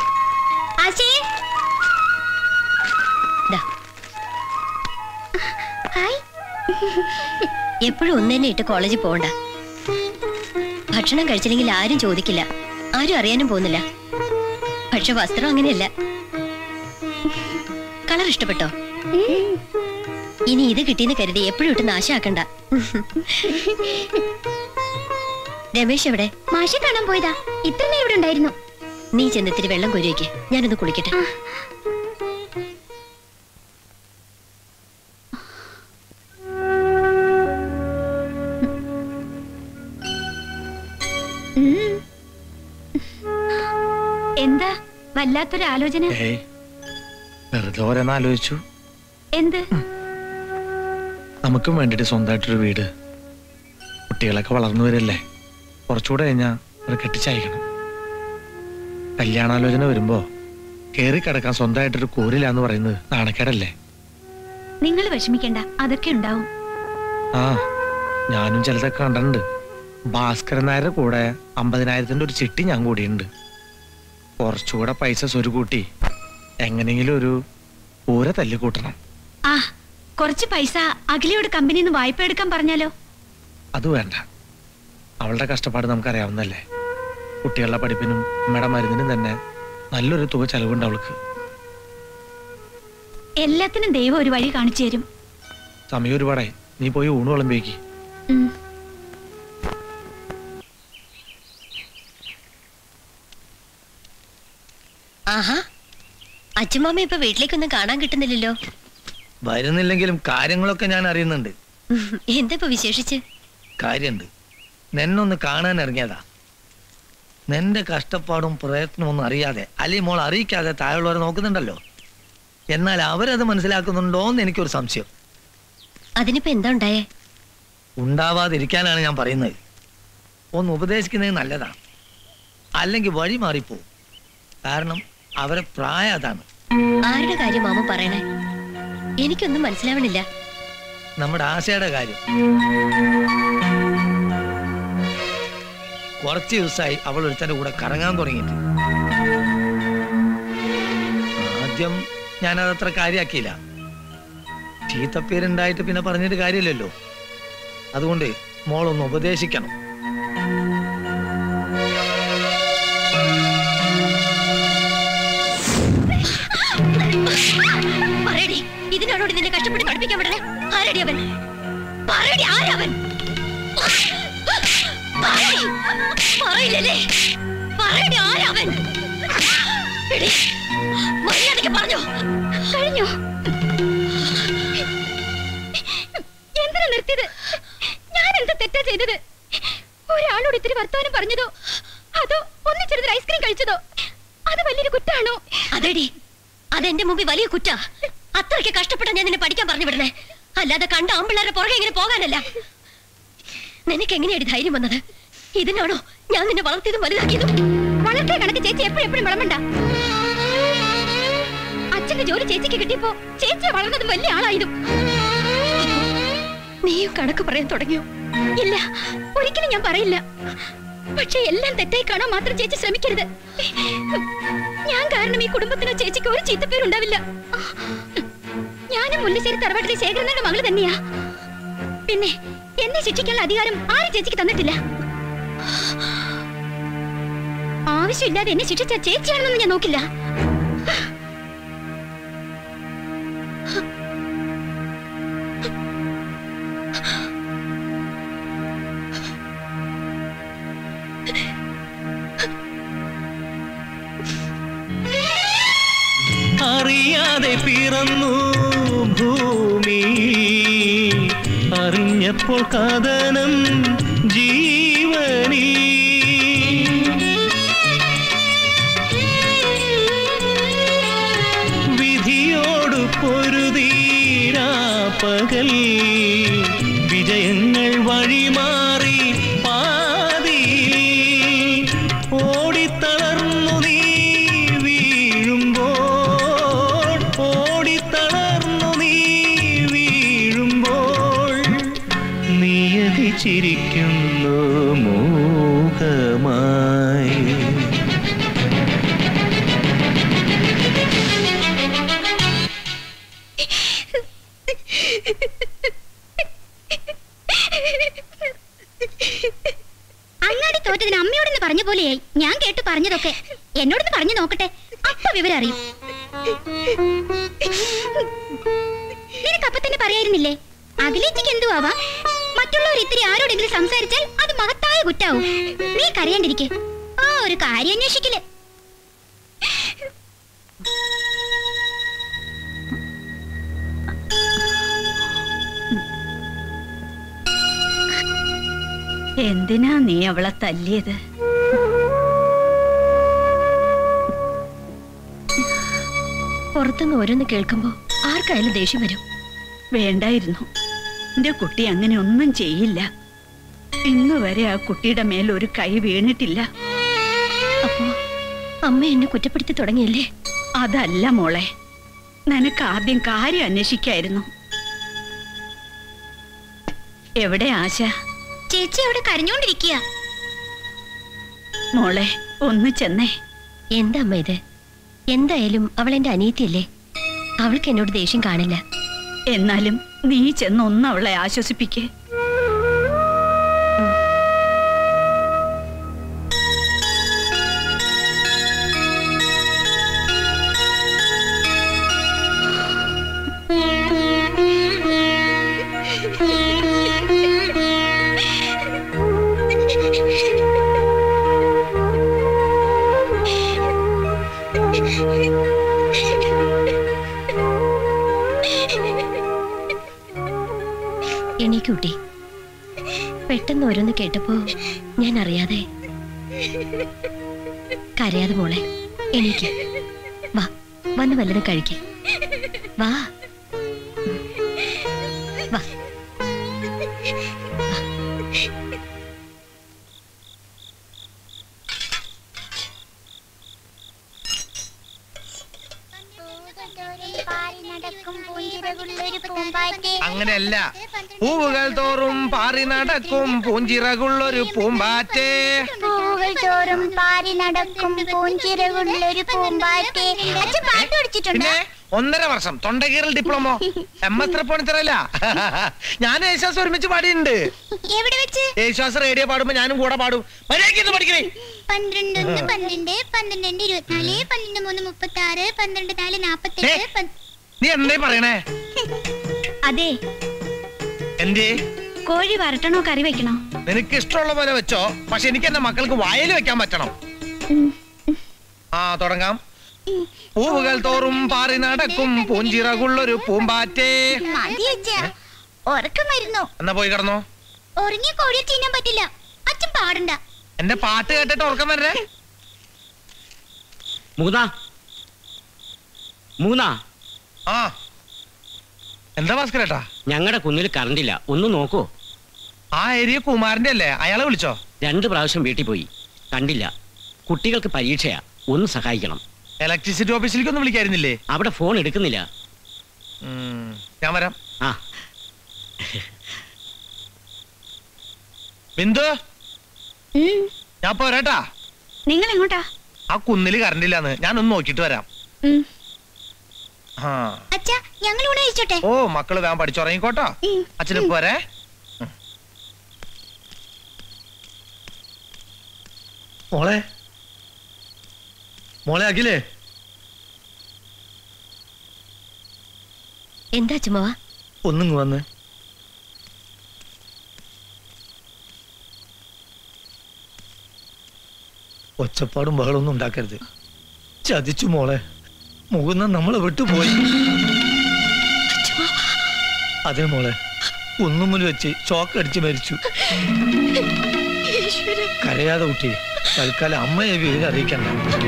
എപ്പോഴും ഒന്ന് തന്നെ ഇട്ട് കോളേജിൽ പോകണ്ട. ഭക്ഷണം കഴിച്ചില്ലെങ്കിൽ ആരും ചോദിക്കില്ല, ആരും അറിയാനും പോകുന്നില്ല. പക്ഷെ വസ്ത്രം അങ്ങനെയല്ല. കളർ ഇഷ്ടപ്പെട്ടോ? ഇനി ഇത് കിട്ടിയെന്ന് കരുതി എപ്പോഴും ഇട്ട് നാശാക്കണ്ട. രമേശ് എവിടെ? മാഷെ കാണാൻ പോയതാ. ഇത്ര നേരം ഇവിടെ ഉണ്ടായിരുന്നു. നീ ചെന്നിത്തിരി വെള്ളം കൊരുവയ്ക്ക്, ഞാനൊന്ന് കുളിക്കട്ടെ. എന്താ വല്ലാത്തൊരു ആലോചന? വെറുതെ ഓരോന്ന് ആലോചിച്ചു. എന്ത്? നമുക്കും വേണ്ടിട്ട് സ്വന്തമായിട്ടൊരു വീട്. കുട്ടികളൊക്കെ വളർന്നു വരല്ലേ, കുറച്ചുകൂടെ കഴിഞ്ഞാ ഒരു കെട്ടിച്ചയക്കണം. കല്യാണാലോചന വരുമ്പോ കേറി കിടക്കാൻ സ്വന്തമായിട്ടൊരു കൂരില്ലാന്ന് പറയുന്നത് നാണക്കേടല്ലേ? നിങ്ങൾ വിഷമിക്കണ്ട, അതൊക്കെ ഉണ്ടാവും. ആ, ഞാനും ചിലതൊക്കെ കണ്ടിട്ടുണ്ട്. ഭാസ്കരൻ നായരുടെ കൂടെ അമ്പതിനായിരത്തിന്റെ ഒരു ചിട്ടി ഞാൻ കൂടിയുണ്ട്. കുറച്ചുകൂടെ പൈസ സ്വരുകൂട്ടി എങ്ങനെയെങ്കിലും ഒരു പൂര തല്ലിക്കൂട്ടണം. ആ, കുറച്ച് പൈസ അഖിലയോട് കമ്പനിയിൽ നിന്ന് വായ്പ എടുക്കാൻ പറഞ്ഞാലോ? അത് വേണ്ട, അവളുടെ കഷ്ടപ്പാട് നമുക്കറിയാവുന്നല്ലേ. കുട്ടികളുടെ പഠിപ്പിനും അമ്മയുടെ മരുന്നിനും തന്നെ നല്ലൊരു തുക ചെലവുണ്ട് അവൾക്ക്. എല്ലാത്തിനും ദൈവം ഒരു വഴി കാണിച്ചു തരും. സമയം ഒരുപാടായി, നീ പോയി ഊണ് വിളമ്പേക്ക്. ആഹാ, അച്ഛമ്മ ഇപ്പൊ വീട്ടിലേക്കൊന്നും കാണാൻ കിട്ടുന്നില്ലല്ലോ. വരുന്നില്ലെങ്കിലും കാര്യങ്ങളൊക്കെ ഞാൻ അറിയുന്നുണ്ട്. എന്താ ഇപ്പൊ വിശേഷിച്ച്? കാര്യണ്ട്, നിന്നൊന്ന് കാണാൻ ഇറങ്ങിയതാ. നിന്റെ കഷ്ടപ്പാടും പ്രയത്നവും ഒന്നും അറിയാതെ അല്ലെ മോൾ അറിയിക്കാതെ താഴെയുള്ളവരെ നോക്കുന്നുണ്ടല്ലോ. എന്നാൽ അവരത് മനസ്സിലാക്കുന്നുണ്ടോ എന്ന് എനിക്കൊരു സംശയം. അതിനിപ്പോ എന്താ ഉണ്ടായേ? ഉണ്ടാവാതിരിക്കാനാണ് ഞാൻ പറയുന്നത്. ഒന്ന് ഉപദേശിക്കുന്നത് നല്ലതാണ്, അല്ലെങ്കിൽ വഴി മാറിപ്പോവും. കാരണം അവരെ പ്രായം അതാണ്. ആരുടെ കാര്യം മാമ പറയണേ? എനിക്കൊന്നും മനസ്സിലാവണില്ല. നമ്മുടെ ആശയുടെ കാര്യം. കുറച്ച് ദിവസമായി അവൾ ഒരുത്തന്റെ കൂടെ കറങ്ങാൻ തുടങ്ങിയിട്ട്. ആദ്യം ഞാനതത്ര കാര്യാക്കിയില്ല. ചീത്തപ്പേരുണ്ടായിട്ട് പിന്നെ പറഞ്ഞിട്ട് കാര്യമില്ലല്ലോ. അതുകൊണ്ട് മോളൊന്ന് ഉപദേശിക്കണം. പറയടി, ഇതിനോട് നിന്നെ കഷ്ടപ്പെട്ട് പഠിപ്പിക്കാൻ വിടണേ? ആരടി അവൻ? പറയടി, ആരവൻ? പറയില്ലേ? പറയടി, ആരവൻ? മര്യാദയ്ക്ക് പറഞ്ഞോ. കഴിഞ്ഞോ? എന്തിനാ നിർത്തിയത്? ഞാൻ എന്താ തെറ്റാ ചെയ്തത്? ഒരാളോട് ഇത്തിരി വർത്തമാനം പറഞ്ഞതോ അതോ ഒന്നിച്ചെടുത്തൊരു ഐസ്ക്രീം കഴിച്ചതോ അത് വലിയൊരു കുറ്റാണോ? അതെടി, അതെന്റെ മുമ്പിൽ വലിയ കുറ്റാ. അത്രയ്ക്ക് കഷ്ടപ്പെട്ടാ ഞാൻ നിന്നെ പഠിക്കാൻ പറഞ്ഞു വിടണേ, അല്ലാതെ കണ്ട ആമ്പിള്ളേരുടെ പുറകെ ഇങ്ങനെ പോകാനല്ല. നിനക്ക് എങ്ങനെയാണ് ധൈര്യം വന്നത്? ഇതിനാണോ ഞാൻ നിന്നെ വളർത്തിയതും വലുതാക്കിയതും? വളർത്തിയ കണക്ക് ചേച്ചി എപ്പോഴും എപ്പോഴും വിളമ്പണ്ട. അച്ഛന്റെ ജോലി ചേച്ചിക്ക് കിട്ടിയപ്പോ ചേച്ചി വളർന്നതും വലിയ ആളായതും. നീയും കണക്ക് പറയാൻ തുടങ്ങിയോ? ഇല്ല, ഒരിക്കലും ഞാൻ പറയില്ല. പക്ഷെ എല്ലാം തെറ്റായി കാണാൻ മാത്രം ചേച്ചി ശ്രമിക്കരുത്. ഞാൻ കാരണം ഈ കുടുംബത്തിനോ ചേച്ചിക്ക് ഒരു ചീത്തപ്പേരുണ്ടാവില്ല. ഞാനും മുല്ലശ്ശേരി തറവാട്ടിലെ ശേഖരനയുടെ മകള് തന്നെയാ. പിന്നെ എന്നെ ശിക്ഷിക്കാനുള്ള അധികാരം ആരും ചേച്ചിക്ക് തന്നിട്ടില്ല. ആവശ്യമില്ലാതെ എന്നെ ശിക്ഷിച്ച ചേച്ചിയാണെന്നൊന്നും ഞാൻ നോക്കില്ല. അറിയാതെ പിറന്നു ഭൂമി, അറിഞ്ഞപ്പോൾ കഥനം ജീവനീ. വിധിയോട് പൊരുതീരാ പകൽ, വിജയങ്ങൾ വഴിമാറി പാതി. ഓടിത്തളർന്നു നീ വീഴുമ്പോൾ, ഓടിത്തളർന്നു നീ വീഴുമ്പോൾ, നിയതി ചിരിക്കുന്നു മൂകമായി. അങ്ങാടി തോറ്റതിന് അമ്മയോടൊന്ന് പറഞ്ഞ പോലെയായി. ഞാൻ കേട്ട് പറഞ്ഞതൊക്കെ എന്നോടൊന്ന് പറഞ്ഞു നോക്കട്ടെ, അപ്പൊ വിവരം അറിയും. നിനക്ക് അപ്പൊ തന്നെ പറയായിരുന്നില്ലേ അഖിലേച്ചിക്ക് എന്തു ആവാം? മറ്റുള്ളവർ ഇത്തിരി ആരോടെങ്കിലും സംസാരിച്ചാൽ അത് മഹത്തായ കുറ്റാവും. നീ കരയാണ്ടിരിക്കെ. ആ ഒരു കാര്യം അന്വേഷിക്കില്ലേ. എന്തിനാ നീ അവളെ തല്ലിയത്? പുറത്തുനിന്ന് ഓരോന്ന് കേൾക്കുമ്പോ ആർക്കായാലും ദേഷ്യം വരും. വേണ്ടായിരുന്നു. എന്റെ കുട്ടി അങ്ങനെ ഒന്നും ചെയ്യില്ല. ഇന്ന് വരെ ആ കുട്ടിയുടെ മേൽ ഒരു കൈ വീണിട്ടില്ല. അപ്പോ അമ്മ എന്നെ കുറ്റപ്പെടുത്തി തുടങ്ങിയല്ലേ? അതല്ല മോളെ, നിനക്ക് ആദ്യം കാര്യം അന്വേഷിക്കായിരുന്നു. എവിടെ ആശ? ചേച്ചി അവിടെ കരഞ്ഞോണ്ടിരിക്കുക. മോളെ ഒന്ന് ചെന്നേ. എന്താ അമ്മ ഇത്? എന്തായാലും അവൾ എന്റെ അനിയത്തിയല്ലേ, അവൾക്ക് എന്നോട് ദേഷ്യം കാണില്ല. എന്നാലും നീ ചെന്ന് ഒന്ന് അവളെ ആശ്വസിപ്പിക്കേ. എണീക്കൂട്ടി. പെട്ടെന്ന് ഓരോന്ന് കേട്ടപ്പോ ഞാൻ അറിയാതെ. കരയാതെ മോളെ, എണീക്ക്. വാ, വന്ന് വല്ലതും കഴിക്കേ. വാ വാ. അങ്ങനെയല്ല, പൂവുകൾ തോറും പാറി നടക്കും പൂഞ്ചിറകുള്ളൊരു പൂമ്പാറ്റേ. പൂവുകൾ തോറും പാറി നടക്കും പൂഞ്ചിറകുള്ളൊരു പൂമ്പാറ്റേ. അച്ഛൻ പാട്ട് പഠിച്ചിട്ടുണ്ട്. പിന്നെ ഒന്നര വർഷം തൊണ്ടകീറൽ ഡിപ്ലോമോ എം എസ് തൃപ്പൂണിത്തറല്ല. ഞാൻ യേശുദാസ് ഒരുമിച്ച് പാടിയിട്ടുണ്ട്. എവിടെ വെച്ച്? യേശുദാസ് റേഡിയോ പാടുമ്പോ ഞാനും കൂടെ പാടും. മര്യാദയ്ക്ക് പഠിക്കണേ. പന്ത്രണ്ട് ഒന്ന് പന്ത്രണ്ട് പന്ത്രണ്ട് രണ്ട് ഇരുപത്തിനാല് പന്ത്രണ്ട് മൂന്ന് മുപ്പത്തി ആറ് പന്ത്രണ്ട് നാല് നാപ്പത്തെട്ട്. നീ എന്താ പറയണേ? അതെ, എന്തേ? കോഴി വരട്ടണോ കറി വെക്കണോ? നിനക്ക് ഇഷ്ടമുള്ള പോലെ വെച്ചോ, പക്ഷെ എനിക്ക് എന്റെ മക്കൾക്ക് വായിൽ വെക്കാൻ പറ്റണം. ആ തുടങ്ങാം. പൂവുകൾ തോറും പാറി നടക്കും പൂഞ്ചിറകുള്ളൊരു പൂമ്പാറ്റേ. ഉറക്കമായിരുന്നു. എന്നാ പോയി കിടന്നോ. ഉറങ്ങിയ കോഴിയെ തിന്നാൻ പറ്റില്ല. അച്ഛൻ പാടണ്ട. എന്റെ പാട്ട് കേട്ടിട്ട് ഉറക്കം വരണേ. മൂന്നാ മൂന്നാ ആ എന്താ ഭാസ്കരേട്ടാ? ഞങ്ങളുടെ കുന്നിൽ കറണ്ടില്ല, ഒന്ന് നോക്കൂ. ആ ഏരിയ കുമാരന്റെ അല്ലേ? അയാളെ വിളിച്ചോ? രണ്ട് പ്രാവശ്യം വീട്ടിൽ പോയി, കണ്ടില്ല. കുട്ടികൾക്ക് പരീക്ഷയാ, ഒന്ന് സഹായിക്കണം. ഇലക്ട്രിസിറ്റി ഓഫീസിലേക്ക് ഒന്ന് വിളിക്കായിരുന്നില്ലേ? അവിടെ ഫോൺ എടുക്കുന്നില്ല. ഞാൻ വരാം. ആ ബിന്ദു, ഞാൻ പോരാട്ടാ. നിങ്ങൾ എങ്ങോട്ടാ? ആ കുന്നില് കറണ്ടില്ലാന്ന്, ഞാനൊന്ന് നോക്കിട്ട് വരാം. ഓ മക്കള് വേഗം പഠിച്ചുറങ്ങിക്കോട്ടോ. അച്ഛന് പോരെ. മോളെ മോളെ അഖിലേ, എന്താ ചുമ്മാ? ഒന്നും വന്ന്. ഒച്ചപ്പാടും ബഹളൊന്നും ഉണ്ടാക്കരുത്. ചതിച്ചു മോളെ. മുകുന്ദൻ നമ്മളെ വിട്ടുപോയി. അതെ മോളെ, കുന്നുമ്മിൽ വെച്ച് ഷോക്ക് അടിച്ച് മരിച്ചു. കരയാതെ കുട്ടി, തൽക്കാലം അമ്മയെ വിവരം അറിയിക്കണ്ട.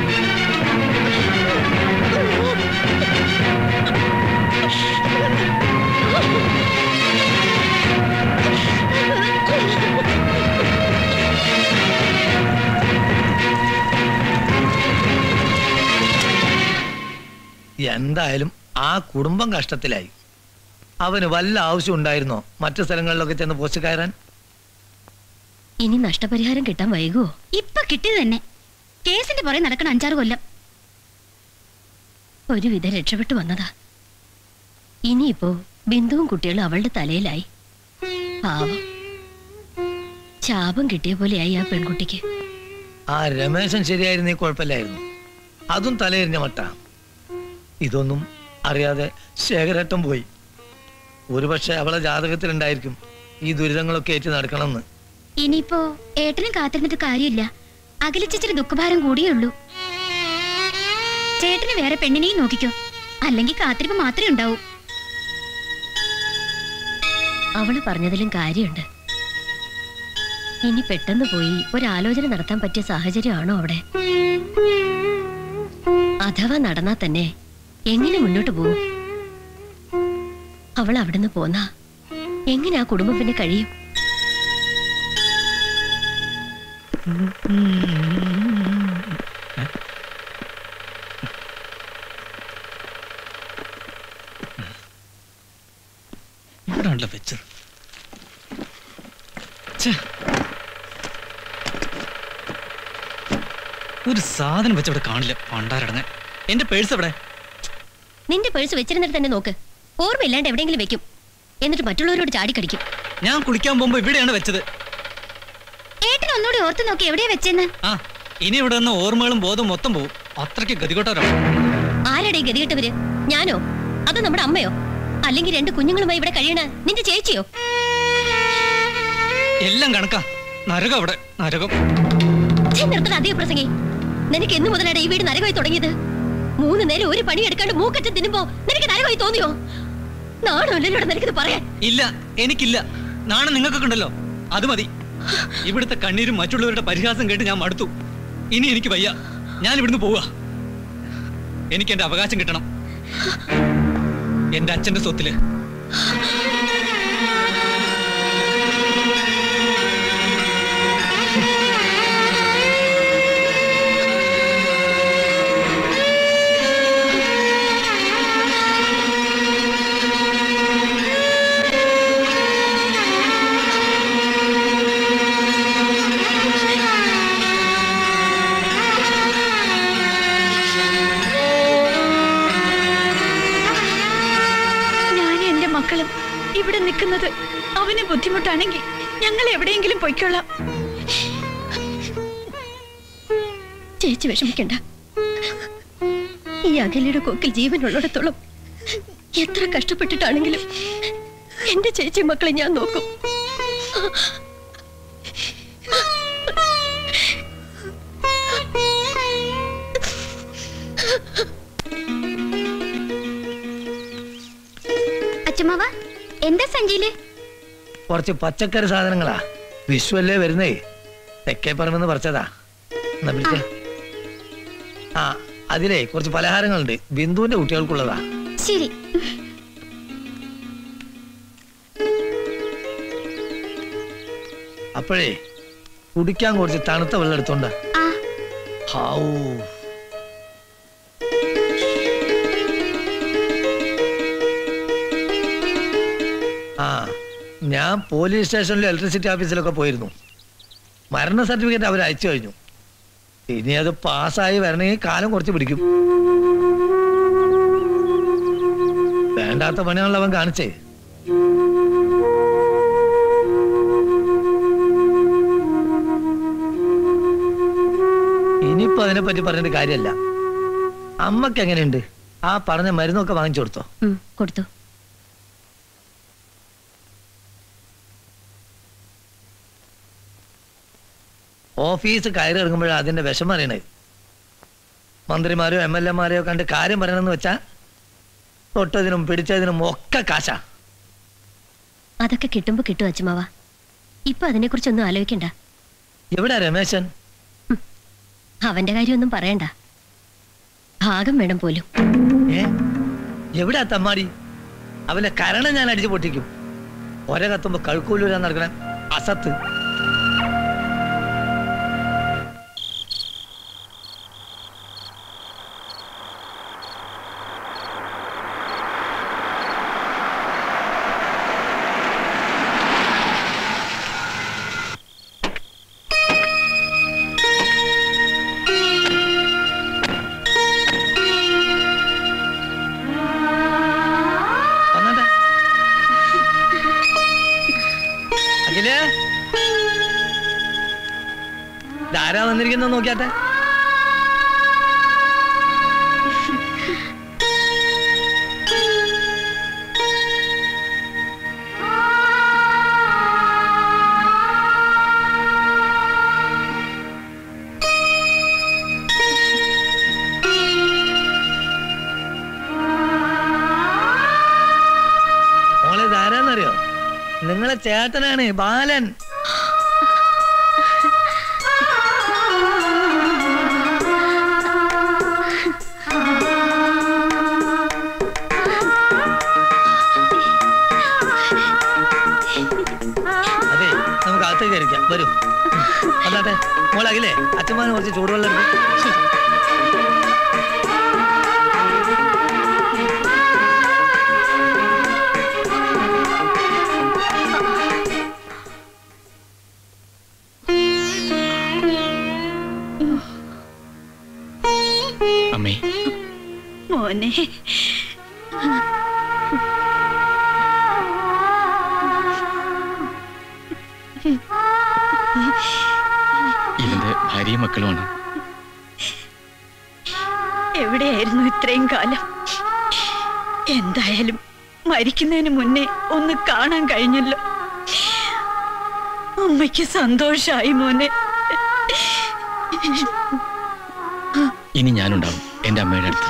എന്തായാലും ആ കുടുംബം കഷ്ടത്തിലായി. അവന് വല്ല ആവശ്യം ഉണ്ടായിരുന്നോ മറ്റു സ്ഥലങ്ങളിലൊക്കെ ചെന്ന് പോസ്റ്റ് കയറാൻ? ഇനി നഷ്ടപരിഹാരം കിട്ടാൻ വൈകുവോ? ഇപ്പൊ കിട്ടിയത് തന്നെ. കേസിന്റെ പുറകെ നടക്കണം അഞ്ചാറ് കൊല്ലം. ഒരുവിധം രക്ഷപ്പെട്ടു വന്നതാ. ഇനിയിപ്പോ ബിന്ദുവും കുട്ടികളും അവളുടെ തലയിലായി. പാവം, ശാപം കിട്ടിയ പോലെയായി ആ പെൺകുട്ടിക്ക്. ആ രമേശൻ ശരിയായിരുന്നേ കുഴപ്പമില്ലായിരുന്നു. അതും തലയെറിഞ്ഞ മട്ട. ഇതൊന്നും അറിയാതെ ശേഖരേട്ടൻ പോയി. ഒരുപക്ഷെ അവളെ ജാതകത്തിലുണ്ടായിരിക്കും ഈ ദുരിതങ്ങളൊക്കെ ഏറ്റ് നടക്കണമെന്ന്. ഇനിയിപ്പോ ഏട്ടനും കാത്തിരുന്നിട്ട് കാര്യമില്ല. അകലിച്ചിരി ദുഃഖഭാരം കൂടിയേ ഉള്ളൂ. ചേട്ടന് വേറെ പെണ്ണിനെയും നോക്കിക്കോ, അല്ലെങ്കിൽ കാത്തിരിപ്പ് മാത്രമേ ഉണ്ടാവൂ. അവള് പറഞ്ഞതിലും കാര്യമുണ്ട്. ഇനി പെട്ടെന്ന് പോയി ഒരാലോചന നടത്താൻ പറ്റിയ സാഹചര്യമാണോ അവിടെ? അഥവാ നടന്നാ തന്നെ എങ്ങനെ മുന്നോട്ട് പോകും? അവൾ അവിടുന്ന് പോന്നാ എങ്ങനെ ആ കുടുംബം പിന്നെ കഴിയും? ഇവിടെ വെച്ചത് ഒരു സാധനം വെച്ചവിടെ കാണില്ല. പണ്ടാരടങ്ങ. എന്റെ പേഴ്സ് എവിടെ? നിന്റെ പേഴ്സ് വെച്ചിരുന്നിട്ട് തന്നെ നോക്ക്. ഓർമ്മയില്ലാണ്ട് എവിടെയെങ്കിലും വെക്കും, എന്നിട്ട് മറ്റുള്ളവരോട് ചാടിക്കടിക്കും. ഞാൻ കുളിക്കാൻ പോകുമ്പോ ഇവിടെയാണ് വെച്ചത്. ഏട്ടൻ ഒന്നുകൂടി ഓർത്ത് നോക്കി എവിടെയാ വെച്ചെന്ന്. ആ ഇനി ഇവിടെ നിന്ന് ഓർമ്മകളും ബോധവും മൊത്തം പോവും. അത്രയ്ക്ക് ഗതികെട്ടവരാണ്. ആരുടെ ഗതികെട്ടവര്? ഞാനോ അതോ നമ്മുടെ അമ്മയോ? അല്ലെങ്കിൽ രണ്ട് കുഞ്ഞുങ്ങളുമായി ഇവിടെ കഴിയണ നിന്റെ ചേച്ചിയോ? എല്ലാം കണക്കാ. നരകം അവിടെ, നരകം. നിർത്തണം അധിക പ്രസംഗി. നിനക്ക് എന്നു മുതലാണ് ഈ വീട് നരകമായി തുടങ്ങിയത്? മൂന്ന് നേരം ഒരു പണി എടുക്കാണ്ട് മൂക്കറ്റം തിന്നുമ്പോ നിനക്ക് നരകമായി തോന്നിയോ? നാണല്ലോ നിനക്കിത് പറയാൻ? ഇല്ല, എനിക്കില്ല. നാണം നിങ്ങൾക്കൊക്കെ ഉണ്ടല്ലോ, അത് മതി. ഇവിടുത്തെ കണ്ണീരും മറ്റുള്ളവരുടെ പരിഹാസം കേട്ട് ഞാൻ മടുത്തു. ഇനി എനിക്ക് വയ്യ. ഞാൻ ഇവിടുന്ന് പോവുക. എനിക്ക് എന്റെ അവകാശം കിട്ടണം, എന്റെ അച്ഛന്റെ സ്വത്തില്. ഇവിടെ നിൽക്കുന്നത് അവന് ബുദ്ധിമുട്ടാണെങ്കിൽ ഞങ്ങൾ എവിടെയെങ്കിലും പൊയ്ക്കൊള്ളാം. ചേച്ചി വിഷമിക്കണ്ട. ഈ അകലയുടെ കൊക്കിൽ ജീവനുള്ളിടത്തോളം എത്ര കഷ്ടപ്പെട്ടിട്ടാണെങ്കിലും എന്റെ ചേച്ചി മക്കളെ ഞാൻ നോക്കും. അച്ഛമ്മ എന്താ സഞ്ചിയില്? കുറച്ച് പച്ചക്കറി സാധനങ്ങളാ. വിഷുവല്ലേ വരുന്നേ, തെക്കേ പറമ്പെന്ന് പറിച്ചതാ. എന്നാ പിടിച്ചേ. ആ അതിലേ കുറച്ച് പലഹാരങ്ങളുണ്ട്, ബിന്ദുവിന്റെ കുട്ടികൾക്കുള്ളതാ. ശരി. അപ്പോഴേ കുടിക്കാൻ കുറച്ച് തണുത്ത വെള്ളം എടുത്തോണ്ട. ആ ഞാൻ പോലീസ് സ്റ്റേഷനിലും ഇലക്ട്രിസിറ്റി ഓഫീസിലൊക്കെ പോയിരുന്നു. മരണ സർട്ടിഫിക്കറ്റ് അവർ അയച്ചു കഴിഞ്ഞു. ഇനി അത് പാസ്സായി വരണമെങ്കിൽ കാലം കുറച്ച് പിടിക്കും. വേണ്ടാത്ത പണിയാണല്ലോ അവൻ കാണിച്ചേ. ഇനിയിപ്പോ അതിനെപ്പറ്റി പറഞ്ഞിട്ട് കാര്യമല്ല. അമ്മക്ക് എങ്ങനെയുണ്ട്? ആ പറഞ്ഞ മരുന്നൊക്കെ വാങ്ങിച്ചു കൊടുത്തോ? കൊടുത്തു. ഓഫീസ് കയറി ഇറങ്ങുമ്പോഴാണ് അതിന്റെ വിഷമം അറിയണേ. മന്ത്രിമാരോ എം എൽ എമാരെയോ കണ്ട് കാര്യം പറയണമെന്ന് വെച്ചാ തൊട്ടതിനും പിടിച്ചതിനും ഒക്കെ കാശാ. അതൊക്കെ കിട്ടുമ്പോ കിട്ടും അച്ഛമാവ. ഇപ്പൊ അതിനെ കുറിച്ചൊന്നും ആലോചിക്കണ്ട. എവിടാ രമേശൻ? അവന്റെ കാര്യമൊന്നും പറയണ്ട. ഭാഗം വേണം പോലും. ഏ എവിടാ തമ്മാടി? അവന്റെ കരണം ഞാൻ അടിച്ചു പൊട്ടിക്കും. ഒര കത്തുമ്പോ കഴുക്കൂലൂരാൻ നടക്കണ അസത്ത്. ധാരാ വന്നിരിക്കുന്ന നോക്കിയാട്ടെ. മോളെ ധാരാന്നറിയോ? നിങ്ങളെ ചേട്ടനാണ് ബാലൻ. അതെ നമുക്ക് അകത്തേക്ക് ഇരിക്കാം. വരൂ. അല്ലാതെ മോളാകില്ലേ അച്ഛന്മാന് കുറച്ച് ചൂടുവെള്ളം എടുക്കും. അമ്മേ മോനെ ഇവന്റെ ഭാര്യയും മക്കളുമാണ്. എവിടെയായിരുന്നു ഇത്രയും കാലം? എന്തായാലും മരിക്കുന്നതിന് മുന്നേ ഒന്ന് കാണാൻ കഴിഞ്ഞല്ലോ. അമ്മയ്ക്ക് സന്തോഷായി മോനെ. ഇനി ഞാനുണ്ടാവും എന്റെ അമ്മയുടെ അടുത്ത്.